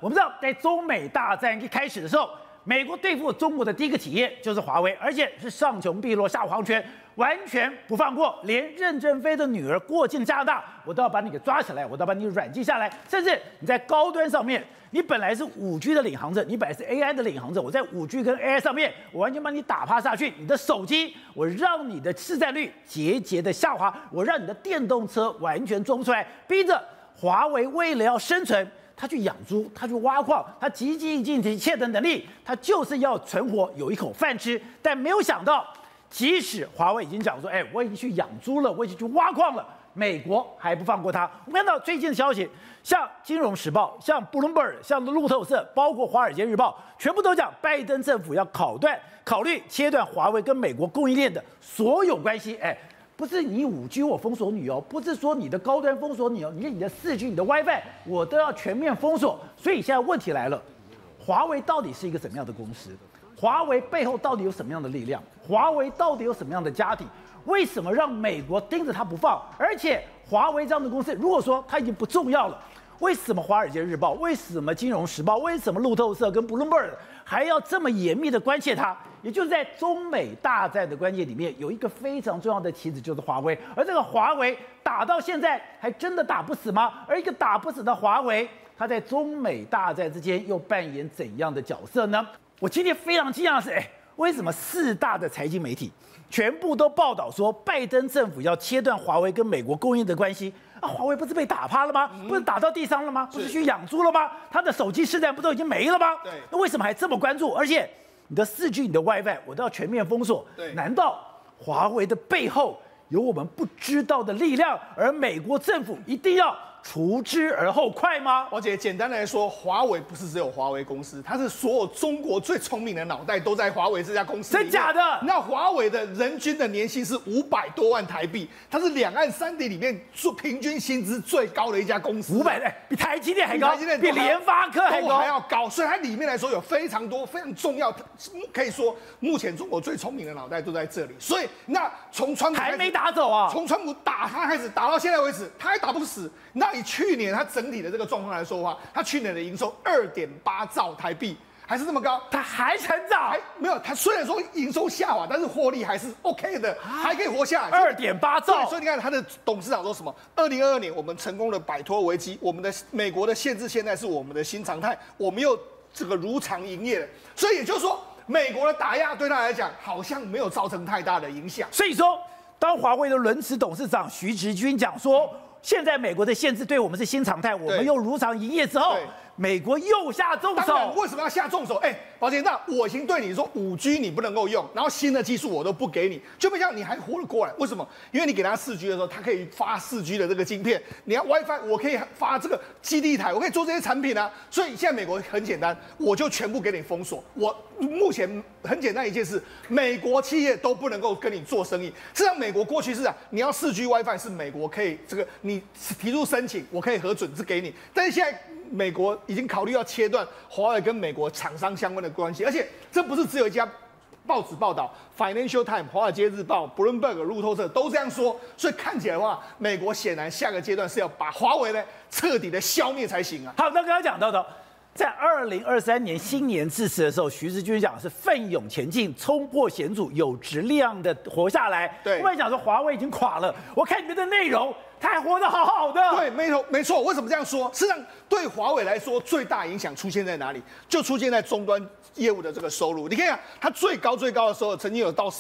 我们知道，在中美大战一开始的时候，美国对付中国的第一个企业就是华为，而且是上穷碧落下黄泉，完全不放过，连任正非的女儿过境加拿大，我都要把你给抓起来，我都要把你软禁下来，甚至你在高端上面，你本来是5G 的领航者，你本来是 AI 的领航者，我在5G 跟 AI 上面，我完全把你打趴下去，你的手机，我让你的市占率节节的下滑，我让你的电动车完全做不出来，逼着华为为了要生存。他去养猪，他去挖矿，他极尽一切的能力，他就是要存活，有一口饭吃。但没有想到，即使华为已经讲说，我已经去养猪了，我已经去挖矿了，美国还不放过他。我们看到最近的消息，像《金融时报》、像 Bloomberg、像路透社，包括《华尔街日报》，全部都讲拜登政府要考虑切断华为跟美国供应链的所有关系。不是你5G 我封锁你哦，不是说你的高端封锁你哦，你的4G、你的 WiFi 我都要全面封锁。所以现在问题来了，华为到底是一个什么样的公司？华为背后到底有什么样的力量？华为到底有什么样的家底？为什么让美国盯着它不放？而且华为这样的公司，如果说它已经不重要了，为什么《华尔街日报》、为什么《金融时报》、为什么路透社跟 Bloomberg 还要这么严密的关切它？也就是在中美大战的关键里面，有一个非常重要的棋子，就是华为。而这个华为打到现在，还真的打不死吗？而一个打不死的华为，它在中美大战之间又扮演怎样的角色呢？我今天非常惊讶的是，为什么4大的财经媒体全部都报道说，拜登政府要切断华为跟美国供应的关系？华为不是被打趴了吗？不是打到地上了吗？不是去养猪了吗？他的手机市占不都已经没了吗？ 对， 那为什么还这么关注？而且你的4G、你的 WiFi 我都要全面封锁。 对， 难道华为的背后有我们不知道的力量，而美国政府一定要除之而后快吗？ 王姐，简单来说，华为不是只有华为公司，它是所有中国最聪明的脑袋都在华为这家公司里面。 真假的？ 那华为的人均的年薪是500多万台币，它是两岸3地里面平均薪资最高的一家公司。 500，比台积电还高，比联发科还高，所以它里面来说有非常多非常重要，可以说目前中国最聪明的脑袋都在这里。所以那从川普还没打走啊， 从川普打他开始，打到现在为止，他还打不死。那以去年它整体的这个状况来说的话，它去年的营收2.8兆台币，还是这么高， 它还成长， 没有，它虽然说营收下滑，但是获利还是 OK 的，还可以活下来。 2.8兆， 所以你看它的董事长说什么？2022年我们成功的摆脱危机，我们的美国的限制现在是我们的新常态，我们又这个如常营业了。所以也就是说，美国的打压对他来讲好像没有造成太大的影响。 所以说，当华为的轮值董事长徐直军讲说，现在美国的限制对我们是新常态，我们又如常营业之后，美国又下重手。 为什么要下重手？宝姐，那我已经对你说5G 你不能够用，然后新的技术我都不给你，就不像你还活了过来。为什么？因为你给他4G 的时候，他可以发4G 的这个晶片，你要 WiFi， 我可以发这个基地台，我可以做这些产品啊。所以现在美国很简单，我就全部给你封锁。我目前很简单一件事，美国企业都不能够跟你做生意。事实上，美国过去是你要4G WiFi 是美国可以这个你提出申请，我可以核准是给你，但是现在美国已经考虑要切断华为跟美国厂商相关的关系，而且这不是只有一家报纸报道 ，Financial Times、华尔街日报、Bloomberg、路透社都这样说，所以看起来的话，美国显然下个阶段是要把华为呢彻底的消灭才行啊。 好，那刚刚讲到的，在2023年新年致辞的时候，徐直军讲是奋勇前进，冲破险阻，有质量的活下来。 对， 我们讲说华为已经垮了，我看你们的内容。他还活得好好的。 对，没错。为什么这样说？事实上，对华为来说，最大影响出现在哪里？就出现在终端业务的这个收入。你看，它最高的时候，曾经有到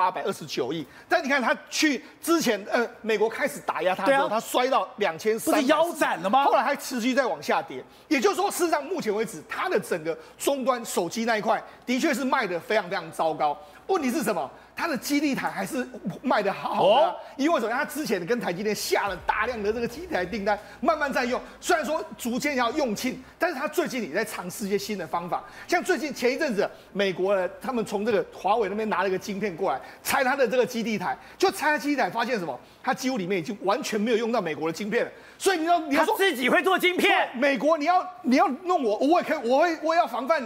4829亿。但你看，它去之前，美国开始打压它的时候，它摔到2300， 不是腰斩了吗？ 后来还持续在往下跌。也就是说，事实上，目前为止，它的整个终端手机那一块，的确是卖得非常非常糟糕。问题是什么？它的基地台还是卖得好好的，因为什么？它之前跟台积电下了大量的这个基地台订单，慢慢在用。虽然说逐渐要用罄，但是它最近也在尝试一些新的方法。像最近前一阵子，美国呢，他们从这个华为那边拿了一个晶片过来，拆它的这个基地台，就拆它基地台，发现什么？它几乎里面已经完全没有用到美国的晶片了。所以你要说他自己会做晶片， 美国你要弄我，我也可以，我也要防范你啊。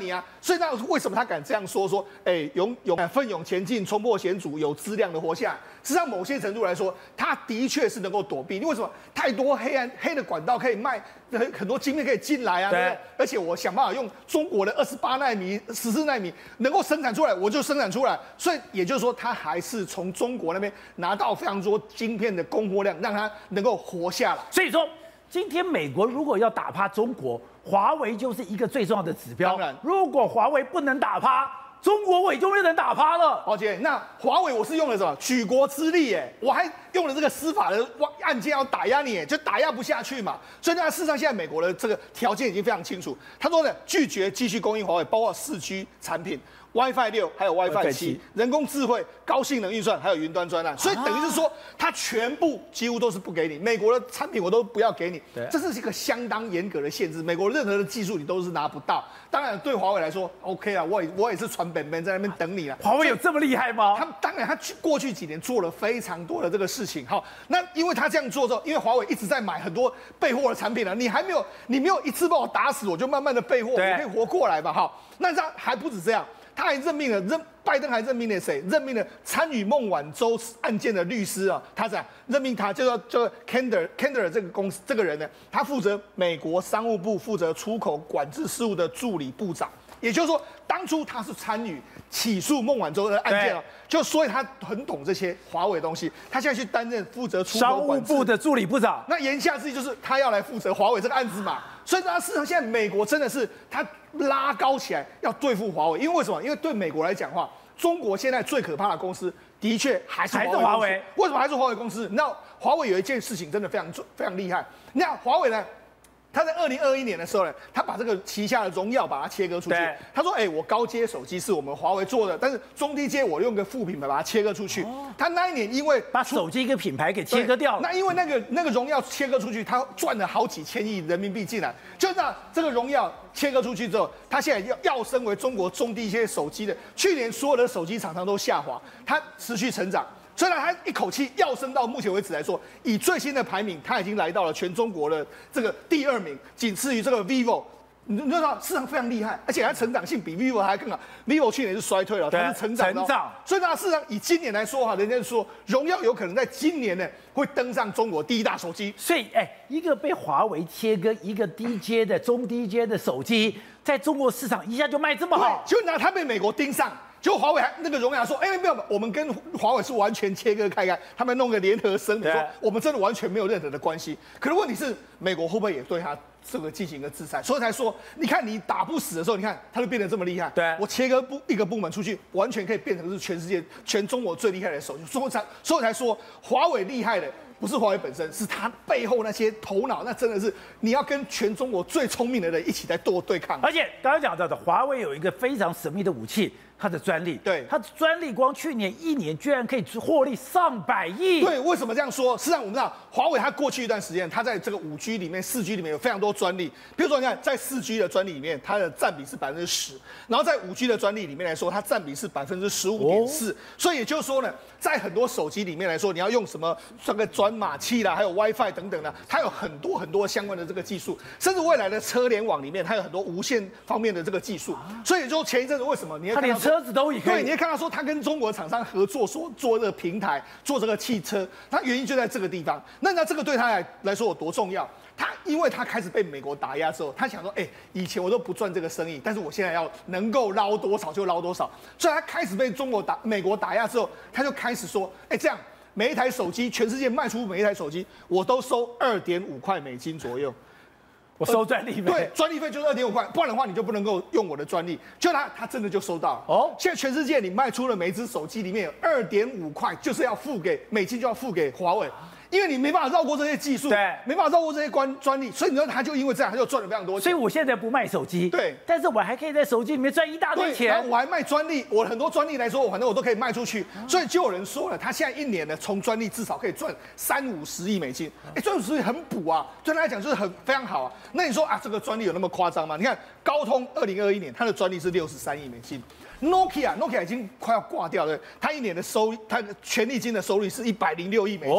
所以那为什么他敢这样说？奋勇前进，冲破险阻，有质量的活下来。实际上，某些程度来说，他的确是能够躲避。因为什么？太多黑的管道可以卖，很多晶片可以进来啊，对不对？而且我想办法用中国的28奈米、14奈米能够生产出来，我就生产出来。所以也就是说，他还是从中国那边拿到非常多晶片的供货量，让他能够活下来。 所以说，今天美国如果要打趴中国，华为就是一个最重要的指标。 当然， 如果华为不能打趴，中国伟就能打趴了。 宝姐，那华为我是用了什么举国之力？我还用了这个司法的案件要打压你，就打压不下去嘛。所以呢，事实上现在美国的这个条件已经非常清楚，他说呢，拒绝继续供应华为，包括4G 产品。WiFi 6还有 WiFi 7，人工智慧、高性能运算，还有云端专案，所以等于是说，它全部几乎都是不给你，美国的产品我都不要给你，这是一个相当严格的限制。美国任何的技术你都是拿不到。当然，对华为来说 ，OK 啊，我也是传本本在那边等你了。 华为有这么厉害吗？ 他过去几年做了非常多的这个事情。好，那因为他这样做之后，因为华为一直在买很多备货的产品了，你没有一次把我打死，我就慢慢的备货，我可以活过来吧？好，那这还不止这样。他还任命了拜登还任命了谁？任命了参与孟晚舟案件的律师啊，他这样任命他叫 Kendler 这个人呢，他负责美国商务部负责出口管制事务的助理部长，也就是说，当初他是参与起诉孟晚舟的案件就所以他很懂这些华为东西。他现在去担任负责出口管制商务部的助理部长， 那言下之意就是他要来负责华为这个案子嘛。所以呢，事实上现在美国真的是他拉高起来要对付华为，因为为什么？因为对美国来讲的话，中国现在最可怕的公司的确还是华为。为什么还是华为公司？那华为有一件事情真的非常厉害。那华为呢？他在2021年的时候呢，他把这个旗下的荣耀把它切割出去。他说：“我高阶手机是我们华为做的，但是中低阶我用个副品牌把它切割出去。”他那一年因为把手机一个品牌给切割掉了， 那因为那个荣耀切割出去，他赚了好几千亿人民币进来。就那这个荣耀切割出去之后，他现在要升为中国中低阶手机的。去年所有的手机厂商都下滑，它持续成长。虽然它一口气跃升到目前为止来说，以最新的排名，它已经来到了全中国的这个第2名，仅次于这个 vivo。你知道市场非常厉害，而且它成长性比 vivo 还更好。vivo 去年是衰退了，它是成长的。所以呢，事实上以今年来说哈，人家说荣耀有可能在今年呢会登上中国第1大手机。 所以一个被华为切割，一个低阶的、中低阶的手机，在中国市场一下就卖这么好， 就拿它被美国盯上。就华为那个荣耀说，没有，我们跟华为是完全切割开，他们弄个联合声明说，我们真的完全没有任何的关系。可是问题是，美国会不会也对他这个进行一个制裁？所以才说，你看你打不死的时候，你看他就变得这么厉害。我切割一个部门出去，完全可以变成是全世界、全中国最厉害的手机。所以才说，华为厉害的不是华为本身，是他背后那些头脑，那真的是你要跟全中国最聪明的人一起在对抗。 而且刚刚讲到的，华为有一个非常神秘的武器。它的专利，它的专利光去年1年居然可以获利上百亿。 对，为什么这样说？实际上我们知道，华为它过去一段时间，它在这个5G 里面、4G 里面有非常多专利。比如说，你看在4G 的专利里面，它的占比是10%，然后在5G 的专利里面来说，它占比是15.4%。所以也就是说呢，在很多手机里面来说，你要用什么这个转码器啦，还有 WiFi 等等的，它有很多相关的这个技术，甚至未来的车联网里面，它有很多无线方面的这个技术。所以就前一阵子为什么你看到车子都可以， 对，你会看到说他跟中国厂商合作，说做这个平台，做这个汽车，它原因就在这个地方。那这个对他来说有多重要？因为他开始被美国打压之后，他想说，以前我都不赚这个生意，但是我现在要能够捞多少就捞多少。所以他开始被美国打压之后，他就开始说，这样每一台手机，全世界卖出每一台手机，我都收2.5块美金左右。 我收专利费， 对，专利费就是2.5块，不然的话你就不能够用我的专利。就他真的就收到了。现在全世界你卖出了每一只手机里面有2.5块，就是要付给美金，就要付给华为。因为你没办法绕过这些技术，没办法绕过这些专利，所以你知道他就因为这样，他就赚了非常多钱。 所以我现在不卖手机，但是我还可以在手机里面赚一大堆钱。 然后我还卖专利，我很多专利来说，反正我都可以卖出去。所以就有人说了，他现在1年呢，从专利至少可以赚30-50亿美金。赚50亿很补啊，对他来讲就是非常好啊。那你说这个专利有那么夸张吗？你看高通2021年它的专利是63亿美金。Nokia 已经快要挂掉了，它1年的它的权利金的收入是106亿美金。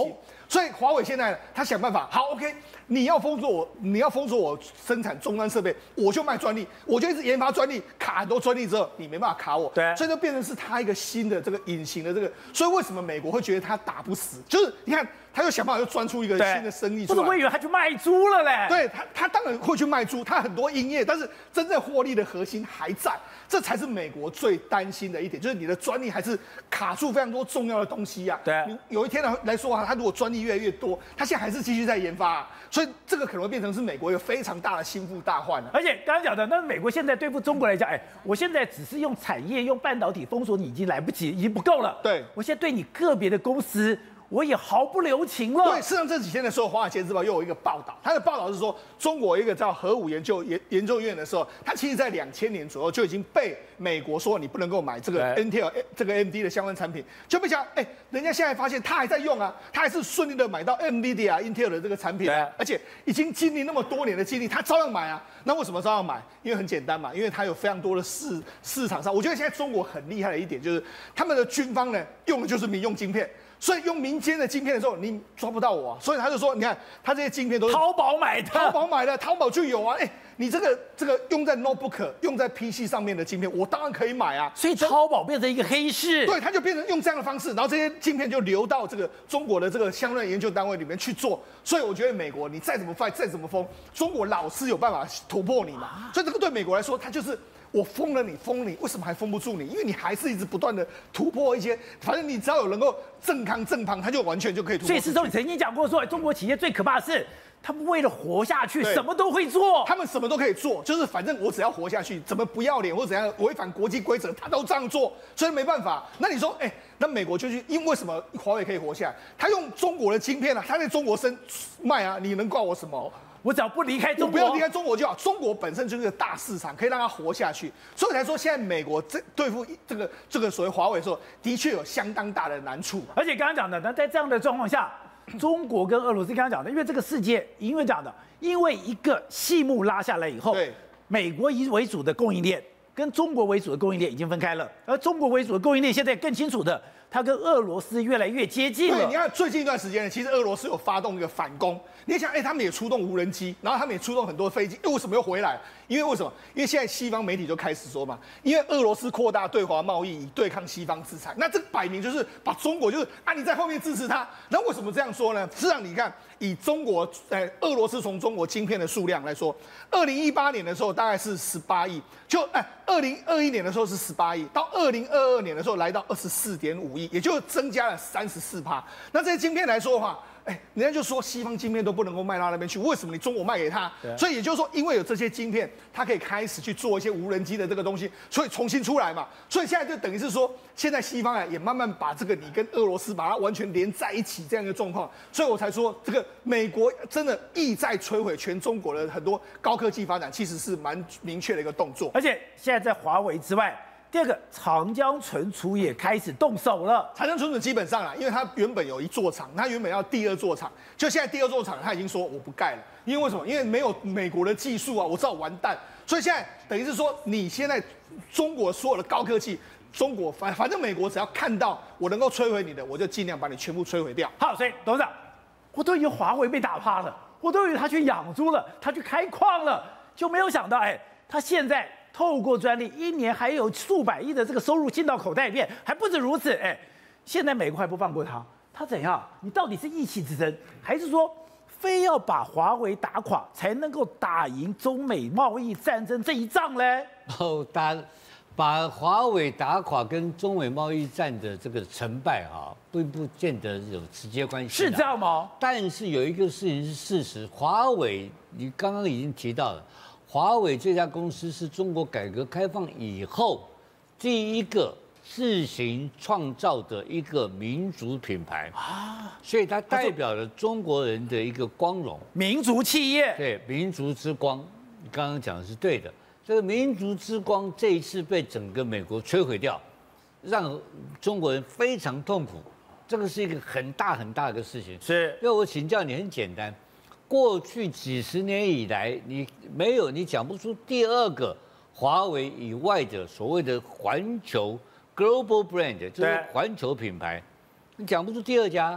所以华为现在他想办法，好 ，OK， 你要封锁我生产终端设备，我就卖专利，我就一直研发专利，卡很多专利之后，你没办法卡我， 对， 所以就变成是他一个新的这个隐形的这个，所以为什么美国会觉得他打不死？就是你看，他又想办法又钻出一个新的生意出来， 不是我以为他去卖猪了嘞， 对他当然会去卖猪，他很多营业，但是真正获利的核心还在，这才是美国最担心的一点，就是你的专利还是卡住非常多重要的东西呀。 对， 你有一天来说啊，他如果专利越来越多，他现在还是继续在研发啊，所以这个可能会变成是美国一个非常大的心腹大患啊。 而且刚刚讲的，那美国现在对付中国来讲，我现在只是用产业、用半导体封锁你已经来不及，已经不够了。 对， 我现在对你个别的公司，我也毫不留情了。 对，事实上这几天的时候，《华尔街日报》又有一个报道，它的报道是说，中国一个叫核武研究院的时候，它其实在2000年左右就已经被美国说你不能够买这个 Intel 这个 AMD 的相关产品，就没想人家现在发现它还在用啊，它还是顺利的买到 NVIDIA Intel 的这个产品啊，而且已经经历那么多年的经历，它照样买啊。那为什么照样买？因为很简单嘛，因为它有非常多的市场上，我觉得现在中国很厉害的一点就是他们的军方呢用的就是民用晶片。所以用民间的晶片的时候，你抓不到我啊！所以他就说，你看他这些晶片都是淘宝买的， 淘宝就有啊！你这个用在 notebook、用在 PC 上面的晶片，我当然可以买啊！ 所以淘宝变成一个黑市， 对，它就变成用这样的方式，然后这些晶片就流到这个中国的这个相关研究单位里面去做。所以我觉得美国你再怎么 fight， 再怎么封，中国老是有办法突破你嘛。所以这个对美国来说，它就是。我封了你，为什么还封不住你？因为你还是一直不断的突破一些，反正你只要有能够正康，它就完全就可以突破。 所以师兄，你曾经讲过说，中国企业最可怕的是，他们为了活下去，什么都会做。 他们什么都可以做，就是反正我只要活下去，怎么不要脸或怎样违反国际规则，他都这样做，所以没办法。那你说，那美国就去，因为什么华为可以活下来？他用中国的晶片啊，他在中国卖啊，你能怪我什么？ 我只要不离开中国， 不要离开中国就好。中国本身就是个大市场，可以让它活下去。所以才说现在美国对付这个所谓华为的时候，的确有相当大的难处。 而且刚刚讲的，那在这样的状况下，中国跟俄罗斯刚刚讲的，因为这个世界，因为讲的，因为一个细幕拉下来以后， 对， 美国为主的供应链跟中国为主的供应链已经分开了，而中国为主的供应链现在更清楚的，它跟俄罗斯越来越接近了。 对，你看最近一段时间呢，其实俄罗斯有发动一个反攻。你想，他们也出动无人机，然后他们也出动很多飞机，为什么又回来？因为什么？因为现在西方媒体就开始说嘛，因为俄罗斯扩大对华贸易，以对抗西方制裁。那这摆明就是把中国就是你在后面支持他。那为什么这样说呢？事实上，你看以俄罗斯从中国晶片的数量来说，2018年的时候大概是18亿，就2021年的时候是18亿，到2022年的时候来到24.5亿，也就增加了34%。那这些晶片来说的话，人家就说西方晶片都不能够卖到那边去，为什么你中国卖给他？所以也就是说，因为有这些晶片，它可以开始去做一些无人机的这个东西，所以重新出来嘛。所以现在就等于是说，现在西方也慢慢把这个你跟俄罗斯把它完全连在一起这样一个状况，所以我才说这个美国真的意在摧毁全中国的很多高科技发展，其实是蛮明确的一个动作。 而且现在在华为之外。第二个，长江存储也开始动手了。 长江存储基本上因为它原本有一座厂，它原本要第二座厂，就现在第二座厂它已经说我不盖了，因为为什么？因为没有美国的技术啊，我知道完蛋。所以现在等于是说，你现在中国所有的高科技，中国反正美国只要看到我能够摧毁你的，我就尽量把你全部摧毁掉。 好，所以董事长，我都以为华为被打趴了，我都以为他去养猪了，他去开矿了，就没有想到，他现在。透过专利，一年还有数百亿的这个收入进到口袋里面，还不止如此，现在美国还不放过他，他怎样？你到底是意气之争，还是说非要把华为打垮，才能够打赢中美贸易战争这一仗呢？ 把华为打垮跟中美贸易战的这个成败并不见得有直接关系。 是这样吗？ 但是有一个事情是事实，华为你刚刚已经提到了。华为这家公司是中国改革开放以后第一个自行创造的一个民族品牌所以它代表了中国人的一个光荣。 民族企业， 对，民族之光，你刚刚讲的是对的。这个民族之光这一次被整个美国摧毁掉，让中国人非常痛苦。这个是一个很大很大的事情。 是， 因为我请教你，很简单。过去几十年以来，你讲不出第二个华为以外的所谓的环球 global brand， 就是环球品牌，你讲不出第二家。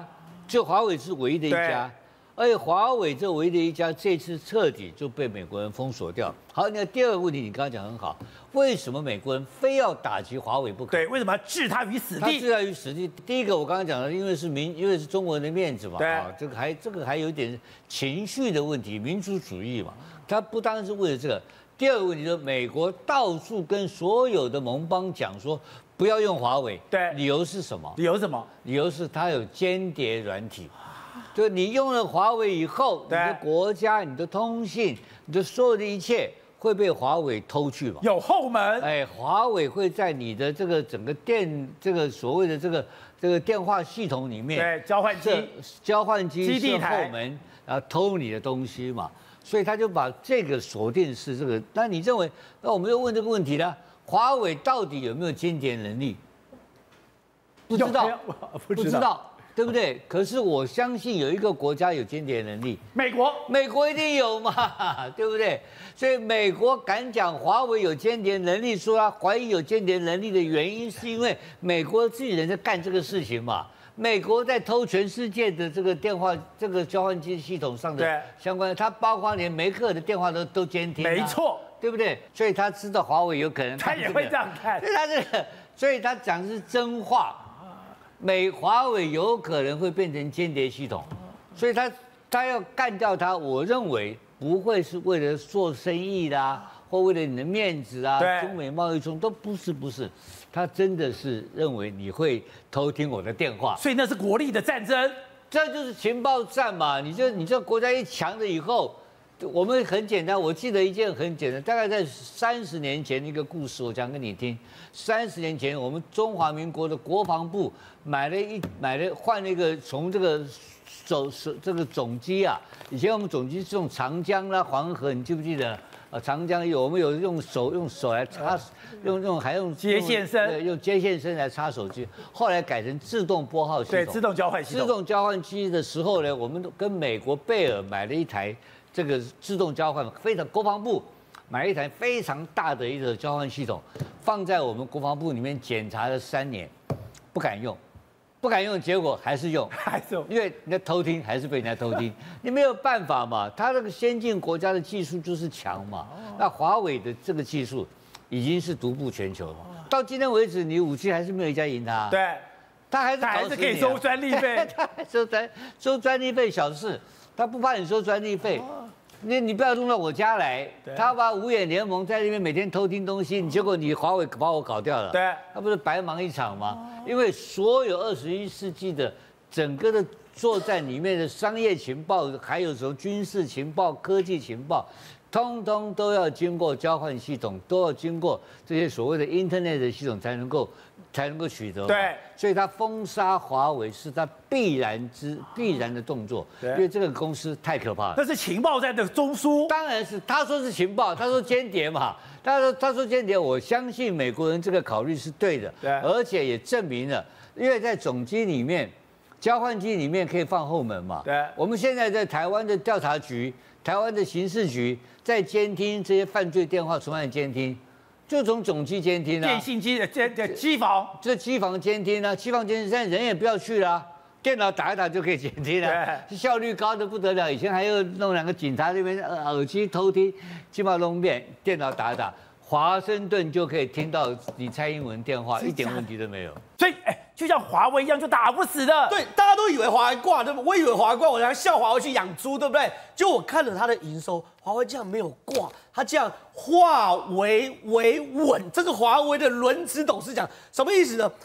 就华为是唯一的一家。而且华为这唯一的一家，这次彻底就被美国人封锁掉。好，那第二个问题你刚刚讲很好，为什么美国人非要打击华为不可？ 对，为什么要置他于死地？ 他置他于死地。第一个我刚刚讲的，因为是中国人的面子嘛， 对啊，这个还有一点情绪的问题，民族主义嘛，他不单是为了这个。第二个问题就是美国到处跟所有的盟邦讲说不要用华为， 对， 理由是什么？ 理由是什么？ 理由是它有间谍软体。就你用了华为以后，你的国家、你的通信、你的所有的一切会被华为偷去嘛？ 有后门。 哎，华为会在你的这个整个所谓的这个电话系统里面， 对，交换机基地台后门，然后偷你的东西嘛。所以他就把这个锁定是这个。那你认为，那我们又问这个问题呢？华为到底有没有间谍能力？不知道，不知道。对不对？可是我相信有一个国家有间谍能力， 美国一定有嘛，对不对？所以美国敢讲华为有间谍能力，说他怀疑有间谍能力的原因，是因为美国自己人在干这个事情嘛。美国在偷全世界的这个电话、这个交换机系统上的相关，它包括连梅克的电话都监听， 没错， 对不对？所以他知道华为有可能， 他也会这样看， 所以他讲的是真话。华为有可能会变成间谍系统，所以他要干掉它，我认为不会是为了做生意啦，或为了你的面子啊，中美贸易中都不是，他真的是认为你会偷听我的电话， 所以那是国力的战争， 这就是情报战嘛。你这国家一强了以后，我们很简单，我记得一件很简单，大概在30年前的一个故事，我讲给你听。30年前，我们中华民国的国防部换了一个从这个总机啊，以前我们总机是用长江啦、黄河，你记不记得？长江我们有用手来插，还用接线生， 用接线生来插手机。后来改成自动拨号系统， 对，自动交换系统。 自动交换机的时候呢，我们跟美国贝尔买了一台这个自动交换，国防部买了一台非常大的一个交换系统，放在我们国防部里面检查了3年，不敢用，结果还是用，因为人家偷听还是被人家偷听，你没有办法嘛。他那个先进国家的技术就是强嘛，那华为的这个技术已经是独步全球了。到今天为止，你5G还是没有一家赢他。 对， 他还是可以收专利费， 他还收专利费小事，他不怕你收专利费。你不要弄到我家来，他把五眼联盟在那边每天偷听东西，结果你华为把我搞掉了， 对， 他不是白忙一场吗？因为所有21世纪的整个的作战里面的商业情报，还有什么军事情报、科技情报，通通都要经过交换系统，都要经过这些所谓的 Internet 的系统才能够取得。 对， 所以他封杀华为是他必然的动作，因为这个公司太可怕了。 那是情报战的中枢， 当然是他说是情报，他说间谍嘛，他说间谍，我相信美国人这个考虑是对的， 对， 而且也证明了，因为在总机里面、交换机里面可以放后门嘛。 对， 我们现在在台湾的调查局、台湾的刑事局在监听这些犯罪电话从哪里监听？就从总机监听啊， 电信机的机房， 这机房监听啊，机房监听现在人也不要去了，电脑打一打就可以监听了，效率高的不得了。以前还要弄2个警察那边耳机偷听，基本上弄遍，电脑打一打，华盛顿就可以听到你蔡英文电话，一点问题都没有。 所以就像华为一样，就打不死的。 对，大家都以为华为挂，对不？我以为华为挂，我还笑华为去养猪，对不对？就我看了它的营收，华为竟然没有挂，它这样化为稳。这个华为的轮值董事长什么意思呢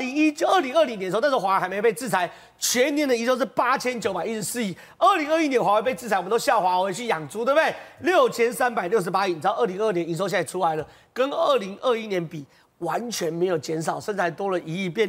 ？2020年的时候，那时候华为还没被制裁，全年的营收是8914亿。2021年华为被制裁，我们都笑华为去养猪，对不对？6368亿，你知道2022年营收现在出来了，跟2021年比。完全没有减少，甚至还多了1亿，变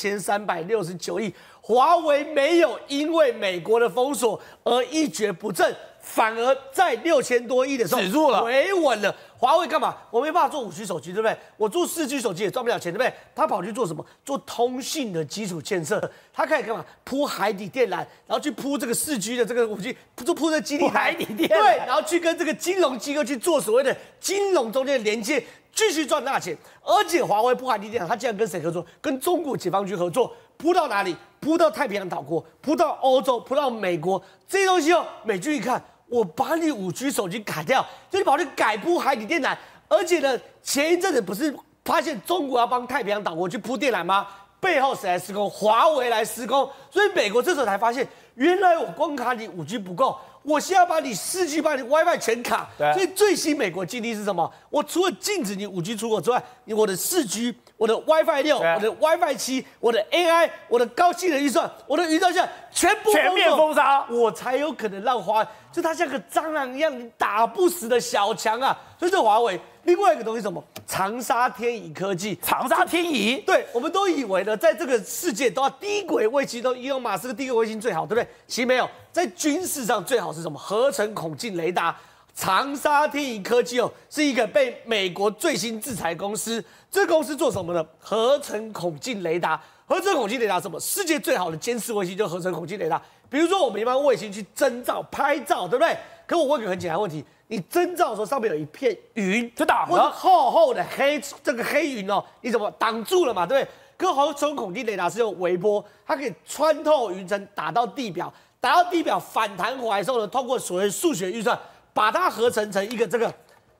6369亿。华为没有因为美国的封锁而一蹶不振，反而在6000多亿的时候止住了， 回稳了。华为干嘛？我没办法做5G 手机，对不对？我做4G 手机也赚不了钱，对不对？他跑去做什么？做通信的基础建设。他开始干嘛？铺海底电缆，然后去铺这个4G 的这个5G，铺这基地台， 海底电缆， 对，然后去跟这个金融机构去做所谓的金融中间的连接。继续赚大钱，而且华为铺海底电缆，它竟然跟谁合作？跟中国解放军合作，铺到哪里？ 扑到太平洋岛国，扑到欧洲，扑到美国，这些东西哦，美军一看，我把你5G 手机改掉，就你跑去改铺海底电缆，而且呢，前一阵子不是发现中国要帮太平洋岛国去铺电缆吗？背后谁来施工？华为来施工，所以美国这时候才发现，原来我光卡你5G不够。我先要把你4G、把你 WiFi 全卡，所以最新美国禁令是什么？我除了禁止你5G 出口之外，我的4G、我的 WiFi 6、我的 WiFi 7、我的 AI、我的高性能运算、我的云端线全面封杀， 我才有可能让华为，就它像个蟑螂一样，你打不死的小强啊！所以这华为另外一个东西是什么？长沙天仪科技， 长沙天仪， 对，我们都以为呢，在这个世界都要低轨卫星，都伊隆马斯克低轨卫星最好，对不对？其实没有，在军事上最好是什么？合成孔径雷达。长沙天仪科技哦，是一个被美国最新制裁公司。这公司做什么呢？合成孔径雷达。合成孔径雷达是什么？世界最好的监视卫星就是合成孔径雷达。比如说我们一般卫星去征兆、拍照，对不对？可我问个很简单的问题：你征兆的时候上面有一片云， 就挡了， 或者厚厚的这个黑云哦，你怎么挡住了嘛？对不对？可合成孔径雷达是用微波，它可以穿透云层打到地表，打到地表反弹回来之后呢，通过所谓数学运算，把它合成成一个这个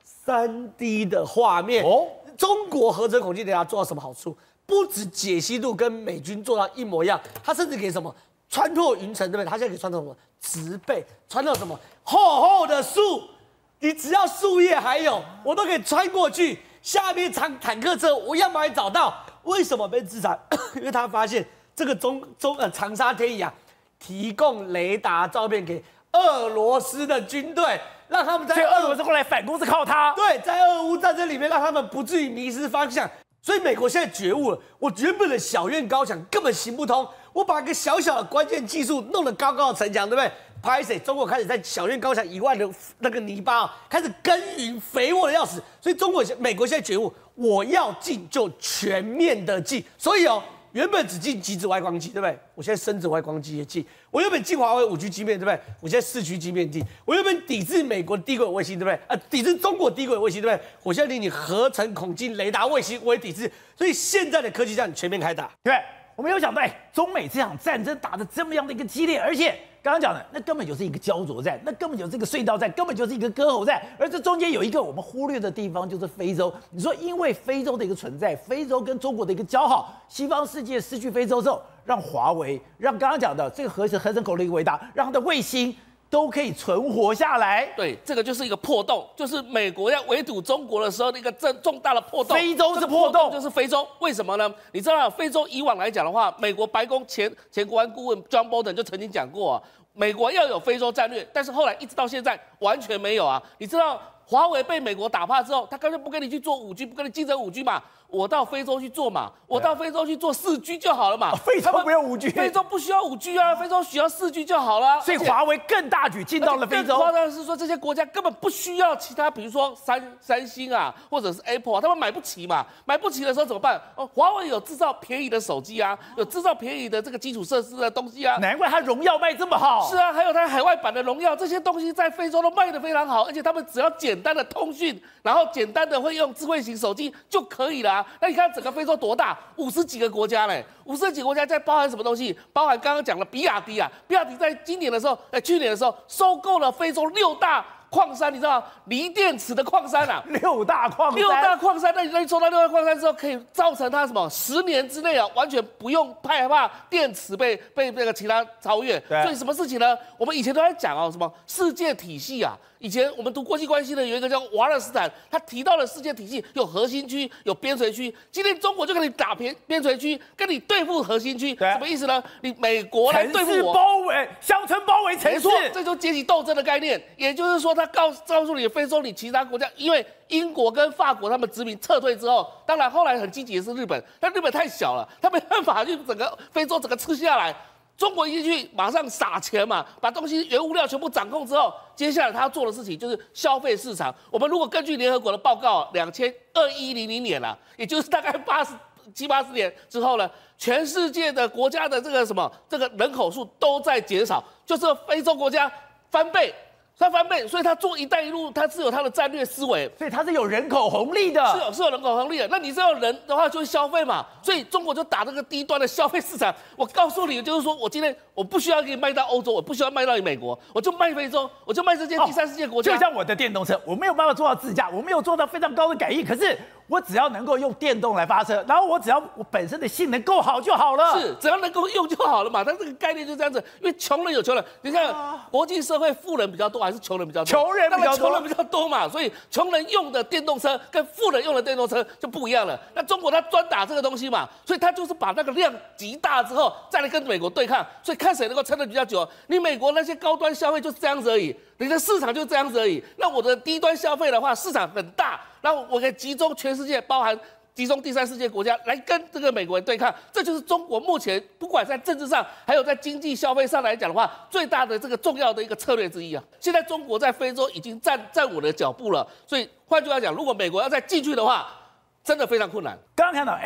3D 的画面。哦，中国合成孔径雷达做到什么好处？不止解析度跟美军做到一模一样，它甚至可以什么穿透云层，对不对？它现在可以穿透什么植被，穿透什么厚厚的树，你只要树叶还有，我都可以穿过去。下面坦克车我一样把你找到。为什么被制裁？因为他发现这个长沙天仪啊，提供雷达照片给俄罗斯的军队，让他们在俄罗斯后来反攻是靠它。 对，在俄乌战争里面，让他们不至于迷失方向。所以美国现在觉悟了，我原本的小院高墙根本行不通，我把一个小小的关键技术弄得高高的城墙，对不对？拍谁？中国开始在小院高墙以外的那个泥巴开始耕耘，肥沃的要死。所以美国现在觉悟，我要进就全面的进。所以哦，原本只进极紫外光机，对不对？我现在深紫外光机也进。我原本进华为5G 晶片，对不对？我现在4G 晶片进。我原本抵制美国低轨卫星，对不对？抵制中国低轨卫星，对不对？我现在连你合成孔径雷达卫星我也抵制。所以现在的科技战全面开打。 对，我没有想到，中美这场战争打得这么样的一个激烈，而且刚刚讲的，那根本就是一个焦灼战，那根本就是一个隧道战，根本就是一个割喉战。而这中间有一个我们忽略的地方，就是非洲。你说，因为非洲的一个存在，非洲跟中国的一个交好，西方世界失去非洲之后，让华为，让刚刚讲的这个合成口径雷达，让它的卫星都可以存活下来。 对，这个就是一个破洞，就是美国要围堵中国的时候的一个重大的破洞。 非洲是破洞， 就是非洲。为什么呢？你知道非洲以往来讲的话，美国白宫前国安顾问 John Bolton 就曾经讲过啊，美国要有非洲战略，但是后来一直到现在完全没有啊。你知道华为被美国打怕之后，他干脆不跟你去做5G， 不跟你竞争5G 嘛，我到非洲去做嘛，我到非洲去做4G 就好了嘛。 非洲不用5G， 非洲不需要5G 啊，非洲需要4G 就好了。 所以华为更大举进到了非洲。 更夸张的是说，这些国家根本不需要其他，比如说三星啊，或者是 Apple 啊，他们买不起嘛。买不起的时候怎么办？华为有制造便宜的手机啊，有制造便宜的这个基础设施的东西啊。 难怪它荣耀卖这么好。 是啊，还有它海外版的荣耀，这些东西在非洲都卖得非常好，而且他们只要简单的通讯，然后简单的会用智慧型手机就可以了啊。那你看整个非洲多大，50几个国家嘞，50几个国家在包含什么东西？包含刚刚讲的比亚迪啊，比亚迪在去年的时候收购了非洲6大矿山，你知道锂电池的矿山啊 ，6大矿山， 那你收到6大矿山之后，可以造成它什么10年之内啊，完全不用害怕电池被那个其他超越。所以什么事情呢？我们以前都在讲什么世界体系啊。以前我们读国际关系的有一个叫瓦勒斯坦，他提到了世界体系有核心区，有边陲区。今天中国就跟你打边陲区，跟你对付核心区，什么意思呢？你美国来对付我， 包围乡村包围城市， 没错，这就是阶级斗争的概念。也就是说，他告诉你非洲你其他国家，因为英国跟法国他们殖民撤退之后，当然后来很积极的是日本，但日本太小了，他没办法去整个非洲整个吃下来。中国一进去马上撒钱嘛，把东西原物料全部掌控之后，接下来他要做的事情就是消费市场。我们如果根据联合国的报告，2100年了，也就是大概70-80年之后呢，全世界的国家的这个人口数都在减少，就是非洲国家翻倍。 它翻倍，所以它做“一带一路”，它是有它的战略思维， 所以它是有人口红利的， 是有人口红利的。那你是要人的话，就会消费嘛。所以中国就打这个低端的消费市场。我告诉你，就是说我今天我不需要给你卖到欧洲，我不需要卖到美国，我就卖非洲，我就卖这些第三世界国家。 就像我的电动车，我没有办法做到自驾，我没有做到非常高的改翼，可是我只要能够用电动来发车，然后我只要我本身的性能够好就好了。 是，只要能够用就好了嘛。但这个概念就这样子，因为穷人有穷人，你看国际社会富人比较多还是穷人比较多？ 穷人比较多， 穷人比较多嘛，所以穷人用的电动车跟富人用的电动车就不一样了。那中国它专打这个东西嘛，所以它就是把那个量极大之后，再来跟美国对抗，所以看谁能够撑得比较久。你美国那些高端消费就是这样子而已，你的市场就是这样子而已。那我的低端消费的话，市场很大，然后我可以集中全世界，包含集中第三世界国家来跟这个美国人对抗，这就是中国目前不管在政治上，还有在经济消费上来讲的话，最大的这个重要的一个策略之一啊。现在中国在非洲已经站稳了脚步了，所以换句话讲，如果美国要再进去的话，真的非常困难。 刚刚看到